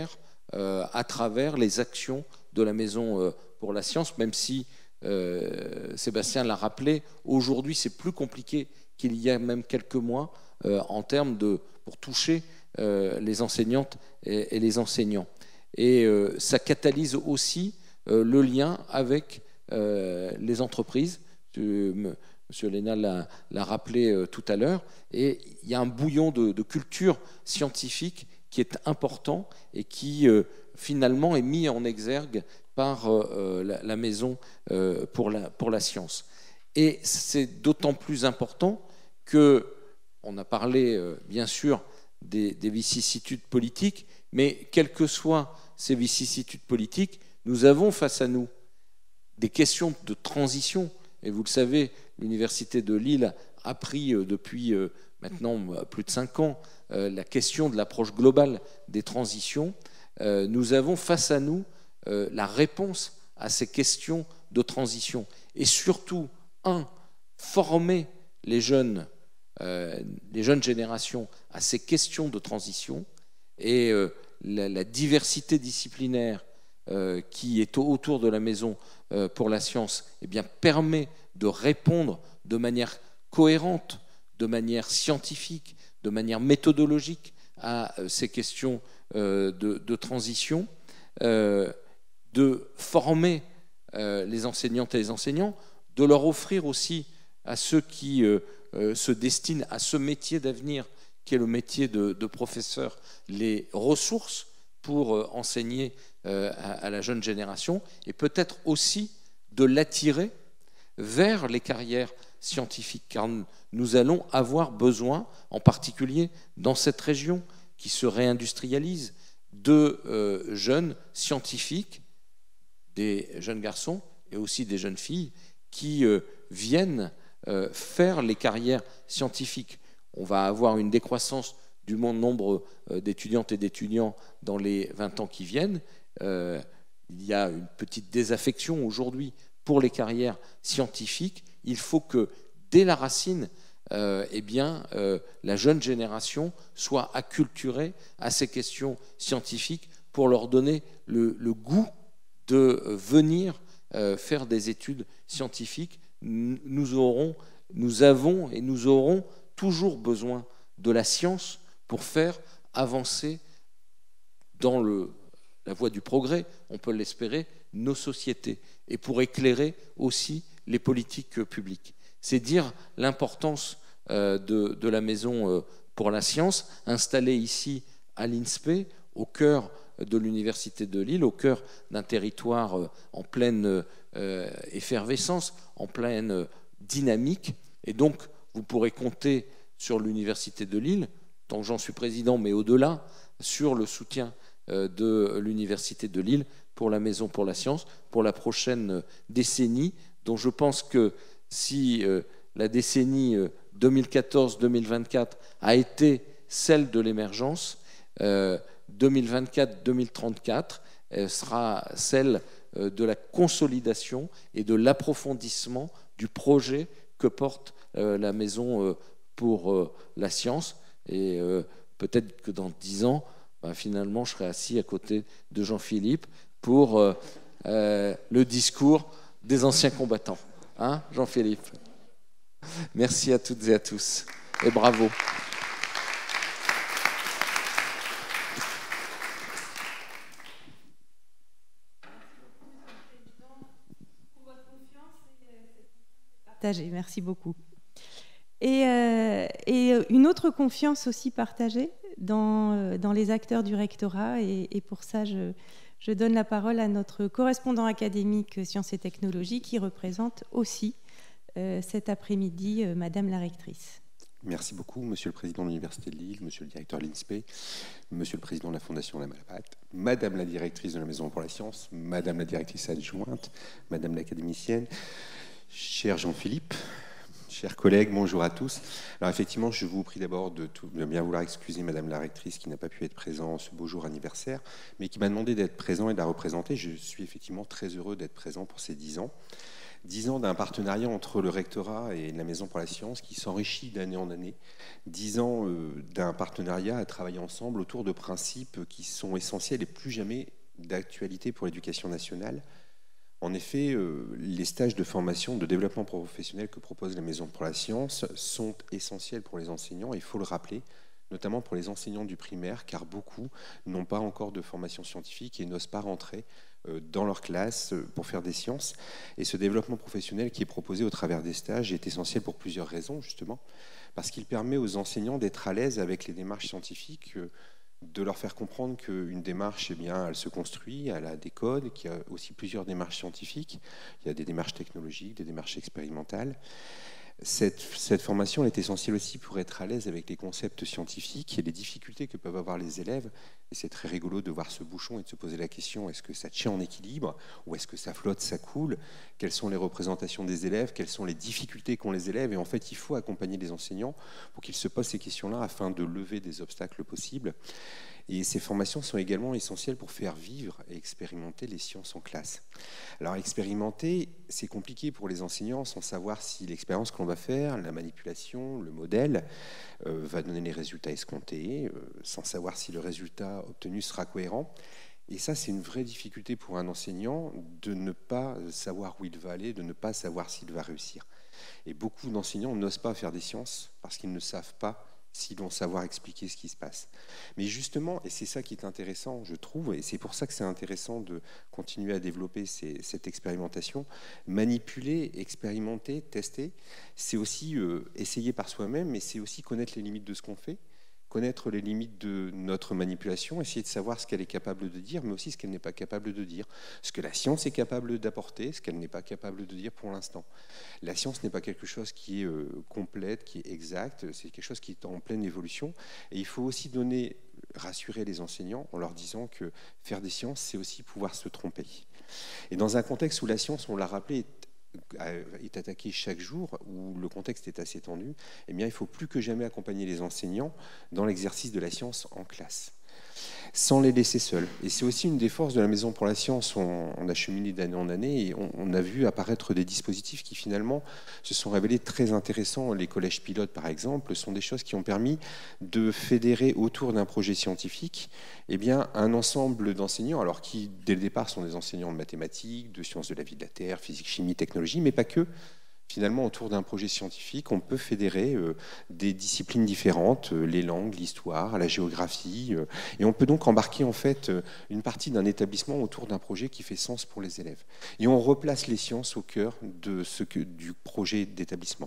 euh, à travers les actions de la Maison euh, pour la Science, même si, euh, Sébastien l'a rappelé, aujourd'hui c'est plus compliqué qu'il y a même quelques mois euh, en termes de, pour toucher euh, les enseignantes et, et les enseignants. Et euh, ça catalyse aussi euh, le lien avec euh, les entreprises. M. Léna l'a, l'a rappelé euh, tout à l'heure. Et il y a un bouillon de, de culture scientifique qui est important et qui euh, finalement est mis en exergue par euh, la, la Maison euh, pour, la, pour la Science. Et c'est d'autant plus important qu'on a parlé euh, bien sûr des, des vicissitudes politiques, mais quelles que soient ces vicissitudes politiques, nous avons face à nous des questions de transition. Et vous le savez, l'Université de Lille a pris euh, depuis euh, maintenant plus de cinq ans euh, la question de l'approche globale des transitions. Euh, nous avons face à nous euh, la réponse à ces questions de transition. Et surtout, un, former les jeunes, euh, les jeunes générations à ces questions de transition. Et euh, la, la diversité disciplinaire euh, qui est autour de la Maison euh, pour la Science eh bien, permet de répondre de manière cohérente, de manière scientifique, de manière méthodologique à euh, ces questions euh, de, de transition, euh, de former euh, les enseignantes et les enseignants, de leur offrir aussi à ceux qui euh, euh, se destinent à ce métier d'avenir qui est le métier de, de professeur, les ressources pour euh, enseigner euh, à, à la jeune génération et peut-être aussi de l'attirer vers les carrières scientifiques, car nous allons avoir besoin, en particulier dans cette région qui se réindustrialise, de euh, jeunes scientifiques, des jeunes garçons et aussi des jeunes filles qui euh, viennent euh, faire les carrières scientifiques. On va avoir une décroissance du nombre d'étudiantes et d'étudiants dans les vingt ans qui viennent. Euh, il y a une petite désaffection aujourd'hui pour les carrières scientifiques. Il faut que, dès la racine, euh, eh bien, euh, la jeune génération soit acculturée à ces questions scientifiques pour leur donner le, le goût de venir euh, faire des études scientifiques. Nous aurons, nous avons et nous aurons toujours besoin de la science pour faire avancer dans le, la voie du progrès, on peut l'espérer, nos sociétés et pour éclairer aussi les politiques publiques. C'est dire l'importance euh, de, de la Maison euh, pour la Science, installée ici à l'I N S P E, au cœur de l'Université de Lille, au cœur d'un territoire euh, en pleine euh, effervescence, en pleine euh, dynamique. Et donc, vous pourrez compter sur l'Université de Lille, tant que j'en suis président, mais au-delà, sur le soutien euh, de l'Université de Lille pour la Maison pour la Science, pour la prochaine décennie, dont je pense que si euh, la décennie euh, deux mille quatorze deux mille vingt-quatre a été celle de l'émergence, euh, deux mille vingt-quatre deux mille trente-quatre euh, sera celle euh, de la consolidation et de l'approfondissement du projet que porte euh, la Maison euh, pour euh, la Science. Et euh, peut-être que dans dix ans, ben, finalement, je serai assis à côté de Jean-Philippe pour euh, euh, le discours des anciens combattants. Hein, Jean-Philippe? Merci à toutes et à tous. Et bravo. Merci beaucoup. Et, euh, et une autre confiance aussi partagée dans, dans les acteurs du rectorat. Et, et pour ça, je, je donne la parole à notre correspondant académique Sciences et Technologies qui représente aussi euh, cet après-midi euh, Madame la rectrice. Merci beaucoup, Monsieur le Président de l'Université de Lille, Monsieur le Directeur de l'I N S P E, Monsieur le Président de la Fondation La Malaparte, Madame la Directrice de la Maison pour la Science, Madame la Directrice adjointe, Madame l'académicienne, cher Jean-Philippe, chers collègues, bonjour à tous. Alors effectivement, je vous prie d'abord de, tout, de bien vouloir excuser Madame la rectrice qui n'a pas pu être présente ce beau jour anniversaire, mais qui m'a demandé d'être présent et de la représenter. Je suis effectivement très heureux d'être présent pour ces dix ans. Dix ans d'un partenariat entre le rectorat et la Maison pour la Science qui s'enrichit d'année en année. Dix ans euh, d'un partenariat à travailler ensemble autour de principes qui sont essentiels et plus jamais d'actualité pour l'éducation nationale. En effet, euh, les stages de formation, de développement professionnel que propose la Maison pour la Science sont essentiels pour les enseignants, il faut le rappeler, notamment pour les enseignants du primaire, car beaucoup n'ont pas encore de formation scientifique et n'osent pas rentrer euh, dans leur classe euh, pour faire des sciences. Et ce développement professionnel qui est proposé au travers des stages est essentiel pour plusieurs raisons, justement, parce qu'il permet aux enseignants d'être à l'aise avec les démarches scientifiques, euh, de leur faire comprendre qu'une démarche, eh bien, elle se construit, elle a des codes, qu'il y a aussi plusieurs démarches scientifiques, il y a des démarches technologiques, des démarches expérimentales. Cette, cette formation est essentielle aussi pour être à l'aise avec les concepts scientifiques et les difficultés que peuvent avoir les élèves. Et c'est très rigolo de voir ce bouchon et de se poser la question, est-ce que ça tient en équilibre ou est-ce que ça flotte, ça coule? Quelles sont les représentations des élèves? Quelles sont les difficultés qu'ont les élèves? Et en fait, il faut accompagner les enseignants pour qu'ils se posent ces questions-là afin de lever des obstacles possibles. Et ces formations sont également essentielles pour faire vivre et expérimenter les sciences en classe. Alors expérimenter, c'est compliqué pour les enseignants sans savoir si l'expérience qu'on va faire, la manipulation, le modèle, euh, va donner les résultats escomptés, euh, sans savoir si le résultat obtenu sera cohérent. Et ça, c'est une vraie difficulté pour un enseignant de ne pas savoir où il va aller, de ne pas savoir s'il va réussir. Et beaucoup d'enseignants n'osent pas faire des sciences parce qu'ils ne savent pas s'ils vont savoir expliquer ce qui se passe. Mais justement, et c'est ça qui est intéressant, je trouve, et c'est pour ça que c'est intéressant de continuer à développer ces, cette expérimentation, manipuler, expérimenter, tester, c'est aussi euh, essayer par soi-même, mais c'est aussi connaître les limites de ce qu'on fait, connaître les limites de notre manipulation, essayer de savoir ce qu'elle est capable de dire, mais aussi ce qu'elle n'est pas capable de dire, ce que la science est capable d'apporter, ce qu'elle n'est pas capable de dire pour l'instant. La science n'est pas quelque chose qui est euh, complète, qui est exact, c'est quelque chose qui est en pleine évolution, et il faut aussi donner, rassurer les enseignants en leur disant que faire des sciences, c'est aussi pouvoir se tromper. Et dans un contexte où la science, on l'a rappelé, est est attaqué chaque jour, où le contexte est assez tendu, eh bien, il faut plus que jamais accompagner les enseignants dans l'exercice de la science en classe, sans les laisser seuls. Et c'est aussi une des forces de la Maison pour la Science. On, on a cheminé d'année en année et on, on a vu apparaître des dispositifs qui finalement se sont révélés très intéressants. Les collèges pilotes, par exemple, sont des choses qui ont permis de fédérer autour d'un projet scientifique eh bien, un ensemble d'enseignants, alors qui, dès le départ, sont des enseignants de mathématiques, de sciences de la vie de la Terre, physique, chimie, technologie, mais pas que. Finalement, autour d'un projet scientifique, on peut fédérer euh, des disciplines différentes, euh, les langues, l'histoire, la géographie, euh, et on peut donc embarquer en fait euh, une partie d'un établissement autour d'un projet qui fait sens pour les élèves. Et on replace les sciences au cœur de ce que, du projet d'établissement.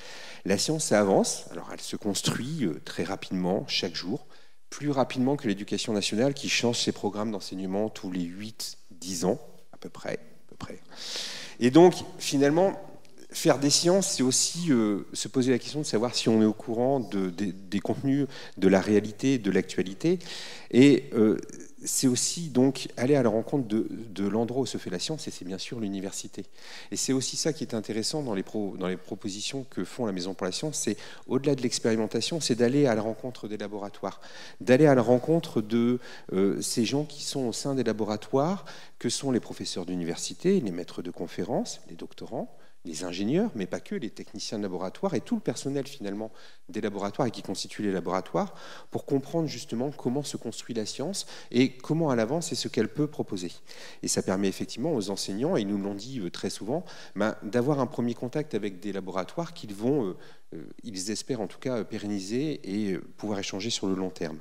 La science, ça avance, alors elle se construit euh, très rapidement, chaque jour, plus rapidement que l'éducation nationale qui change ses programmes d'enseignement tous les huit à dix ans, à peu près, à peu près. Et donc, finalement, faire des sciences, c'est aussi euh, se poser la question de savoir si on est au courant de, de, des contenus, de la réalité, de l'actualité. Et euh, c'est aussi donc aller à la rencontre de, de l'endroit où se fait la science, et c'est bien sûr l'université. Et c'est aussi ça qui est intéressant dans les, pro, dans les propositions que font la Maison pour la Science, c'est au-delà de l'expérimentation, c'est d'aller à la rencontre des laboratoires, d'aller à la rencontre de euh, ces gens qui sont au sein des laboratoires, que sont les professeurs d'université, les maîtres de conférences, les doctorants, les ingénieurs, mais pas que, les techniciens de laboratoire et tout le personnel finalement des laboratoires et qui constitue les laboratoires pour comprendre justement comment se construit la science et comment à l'avance et ce qu'elle peut proposer. Et ça permet effectivement aux enseignants, et ils nous l'ont dit très souvent, ben, d'avoir un premier contact avec des laboratoires qu'ils vont, euh, ils espèrent en tout cas, pérenniser et pouvoir échanger sur le long terme.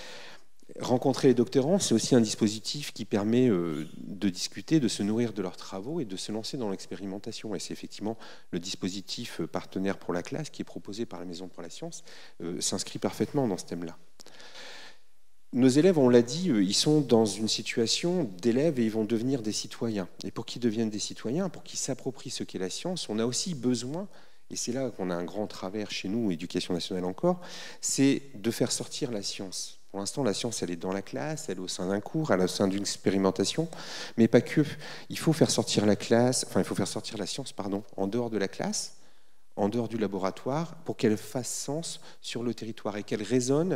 Rencontrer les doctorants, c'est aussi un dispositif qui permet euh, de discuter, de se nourrir de leurs travaux et de se lancer dans l'expérimentation. Et c'est effectivement le dispositif partenaire pour la classe qui est proposé par la Maison pour la Science, euh, s'inscrit parfaitement dans ce thème-là. Nos élèves, on l'a dit, ils sont dans une situation d'élèves et ils vont devenir des citoyens. Et pour qu'ils deviennent des citoyens, pour qu'ils s'approprient ce qu'est la science, on a aussi besoin, et c'est là qu'on a un grand travers chez nous, Éducation nationale encore, c'est de faire sortir la science. Pour l'instant, la science, elle est dans la classe, elle est au sein d'un cours, elle est au sein d'une expérimentation, mais pas que. Il faut faire sortir la classe, enfin, il faut faire sortir la science, pardon, en dehors de la classe, en dehors du laboratoire, pour qu'elle fasse sens sur le territoire et qu'elle résonne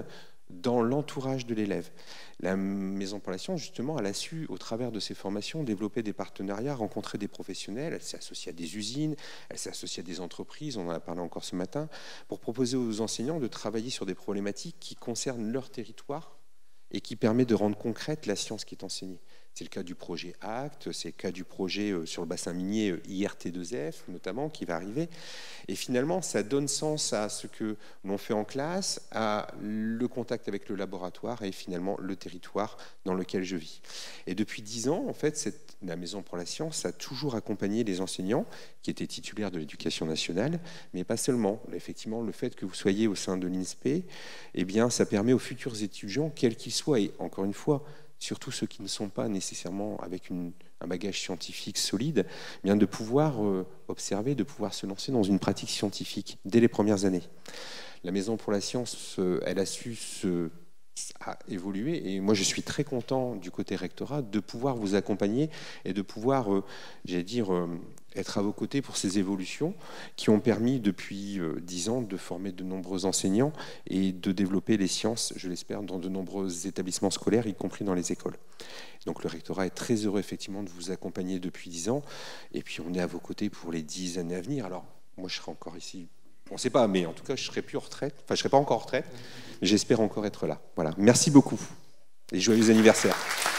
dans l'entourage de l'élève. La Maison pour la Science, justement, elle a su, au travers de ces formations, développer des partenariats, rencontrer des professionnels. Elle s'est associée à des usines, elle s'est associée à des entreprises, on en a parlé encore ce matin, pour proposer aux enseignants de travailler sur des problématiques qui concernent leur territoire et qui permettent de rendre concrète la science qui est enseignée. C'est le cas du projet ACT, c'est le cas du projet sur le bassin minier I R T deux F, notamment, qui va arriver. Et finalement, ça donne sens à ce que l'on fait en classe, à le contact avec le laboratoire et finalement le territoire dans lequel je vis. Et depuis dix ans, en fait, cette, la Maison pour la Science a toujours accompagné les enseignants qui étaient titulaires de l'éducation nationale, mais pas seulement. Effectivement, le fait que vous soyez au sein de l'I N S P E, eh bien, ça permet aux futurs étudiants, quels qu'ils soient, et encore une fois, surtout ceux qui ne sont pas nécessairement avec une, un bagage scientifique solide, eh bien de pouvoir euh, observer, de pouvoir se lancer dans une pratique scientifique dès les premières années. La Maison pour la Science, euh, elle a su se, a évolué, et moi je suis très content du côté rectorat de pouvoir vous accompagner et de pouvoir, euh, j'allais dire, euh, être à vos côtés pour ces évolutions qui ont permis depuis dix ans de former de nombreux enseignants et de développer les sciences, je l'espère, dans de nombreux établissements scolaires, y compris dans les écoles. Donc le rectorat est très heureux effectivement de vous accompagner depuis dix ans, et puis on est à vos côtés pour les dix années à venir. Alors moi je serai encore ici, on ne sait pas, mais en tout cas je ne serai plus en retraite, enfin je ne serai pas encore en retraite, mais j'espère encore être là. Voilà, merci beaucoup et joyeux anniversaire.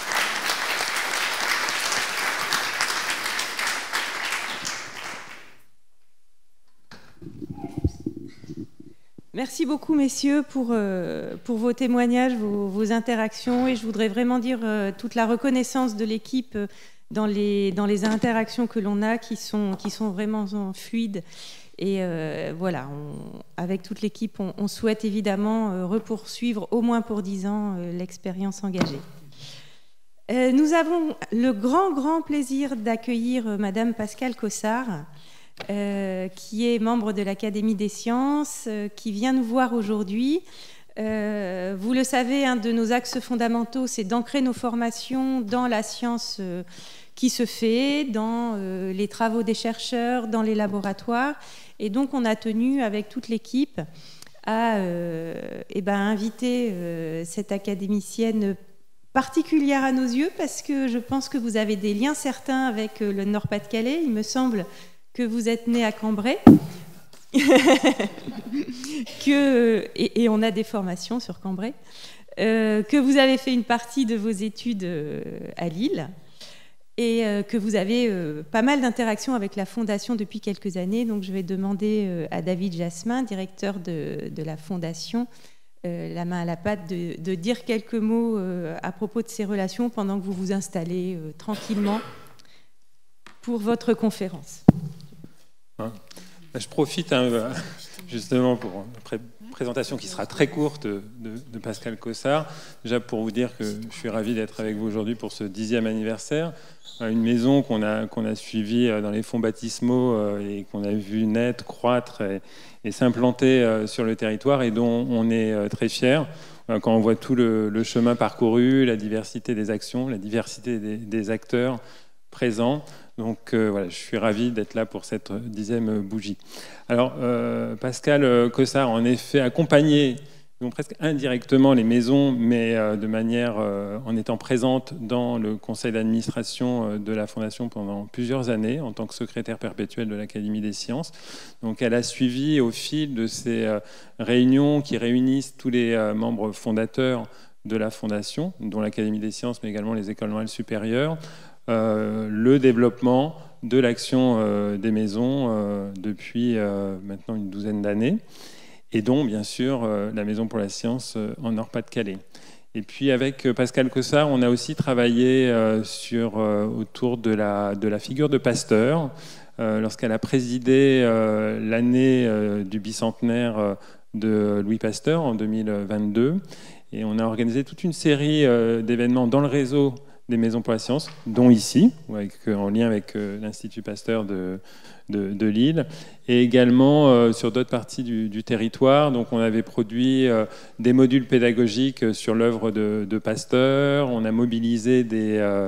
Merci beaucoup, messieurs, pour, euh, pour vos témoignages, vos, vos interactions. Et je voudrais vraiment dire euh, toute la reconnaissance de l'équipe dans les, dans les interactions que l'on a, qui sont, qui sont vraiment fluides. Et euh, voilà, on, avec toute l'équipe, on, on souhaite évidemment euh, repoursuivre, au moins pour dix ans, euh, l'expérience engagée. Euh, nous avons le grand, grand plaisir d'accueillir euh, Madame Pascale Cossard, Euh, qui est membre de l'Académie des sciences, euh, qui vient nous voir aujourd'hui. Euh, vous le savez, un de nos axes fondamentaux, c'est d'ancrer nos formations dans la science euh, qui se fait, dans euh, les travaux des chercheurs, dans les laboratoires. Et donc, on a tenu, avec toute l'équipe, à euh, eh ben, inviter euh, cette académicienne particulière à nos yeux, parce que je pense que vous avez des liens certains avec euh, le Nord-Pas-de-Calais. Il me semble que vous êtes né à Cambrai, que, et, et on a des formations sur Cambrai, euh, que vous avez fait une partie de vos études euh, à Lille, et euh, que vous avez euh, pas mal d'interactions avec la Fondation depuis quelques années. Donc je vais demander euh, à David Jasmin, directeur de, de la Fondation, euh, la main à la pâte, de, de dire quelques mots euh, à propos de ces relations pendant que vous vous installez euh, tranquillement pour votre conférence. Je profite hein, justement pour une pré présentation qui sera très courte de, de Pascale Cossard, déjà pour vous dire que je suis ravi d'être avec vous aujourd'hui pour ce dixième anniversaire. Une maison qu'on a, qu'on a suivie dans les fonds baptismaux et qu'on a vu naître, croître et, et s'implanter sur le territoire et dont on est très fiers. Quand on voit tout le, le chemin parcouru, la diversité des actions, la diversité des, des acteurs présents. Donc euh, voilà, je suis ravi d'être là pour cette dixième bougie. Alors, euh, Pascale Cossard, en effet, accompagné, donc presque indirectement les maisons, mais euh, de manière, euh, en étant présente dans le conseil d'administration de la Fondation pendant plusieurs années, en tant que secrétaire perpétuelle de l'Académie des sciences. Donc elle a suivi au fil de ces euh, réunions qui réunissent tous les euh, membres fondateurs de la Fondation, dont l'Académie des sciences, mais également les écoles normales supérieures, Euh, le développement de l'action euh, des maisons euh, depuis euh, maintenant une douzaine d'années, et dont bien sûr euh, la Maison pour la Science euh, en Nord-Pas-de-Calais. Et puis avec Pascale Cossard, on a aussi travaillé euh, sur, euh, autour de la, de la figure de Pasteur, euh, lorsqu'elle a présidé euh, l'année euh, du bicentenaire euh, de Louis Pasteur en deux mille vingt-deux. Et on a organisé toute une série euh, d'événements dans le réseau des maisons pour la science, dont ici, avec, en lien avec euh, l'Institut Pasteur de, de, de Lille, et également euh, sur d'autres parties du, du territoire. Donc on avait produit euh, des modules pédagogiques sur l'œuvre de, de Pasteur, on a mobilisé des, euh,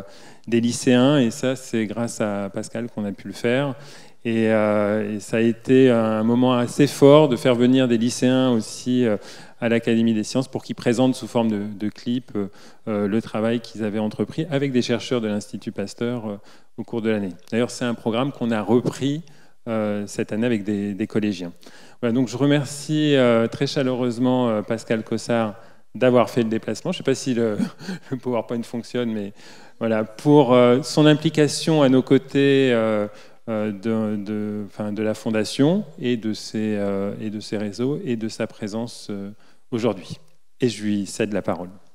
des lycéens, et ça, c'est grâce à Pascal qu'on a pu le faire. Et, euh, et ça a été un moment assez fort de faire venir des lycéens aussi euh, à l'Académie des sciences pour qu'ils présentent sous forme de, de clips euh, le travail qu'ils avaient entrepris avec des chercheurs de l'Institut Pasteur euh, au cours de l'année. D'ailleurs, c'est un programme qu'on a repris euh, cette année avec des, des collégiens. Voilà, donc je remercie euh, très chaleureusement euh, Pascal Cossard d'avoir fait le déplacement. Je ne sais pas si le, le PowerPoint fonctionne, mais voilà, pour euh, son implication à nos côtés euh, euh, de, de, enfin, de la Fondation et de, ses, euh, et de ses réseaux et de sa présence euh, aujourd'hui. Et je lui cède la parole.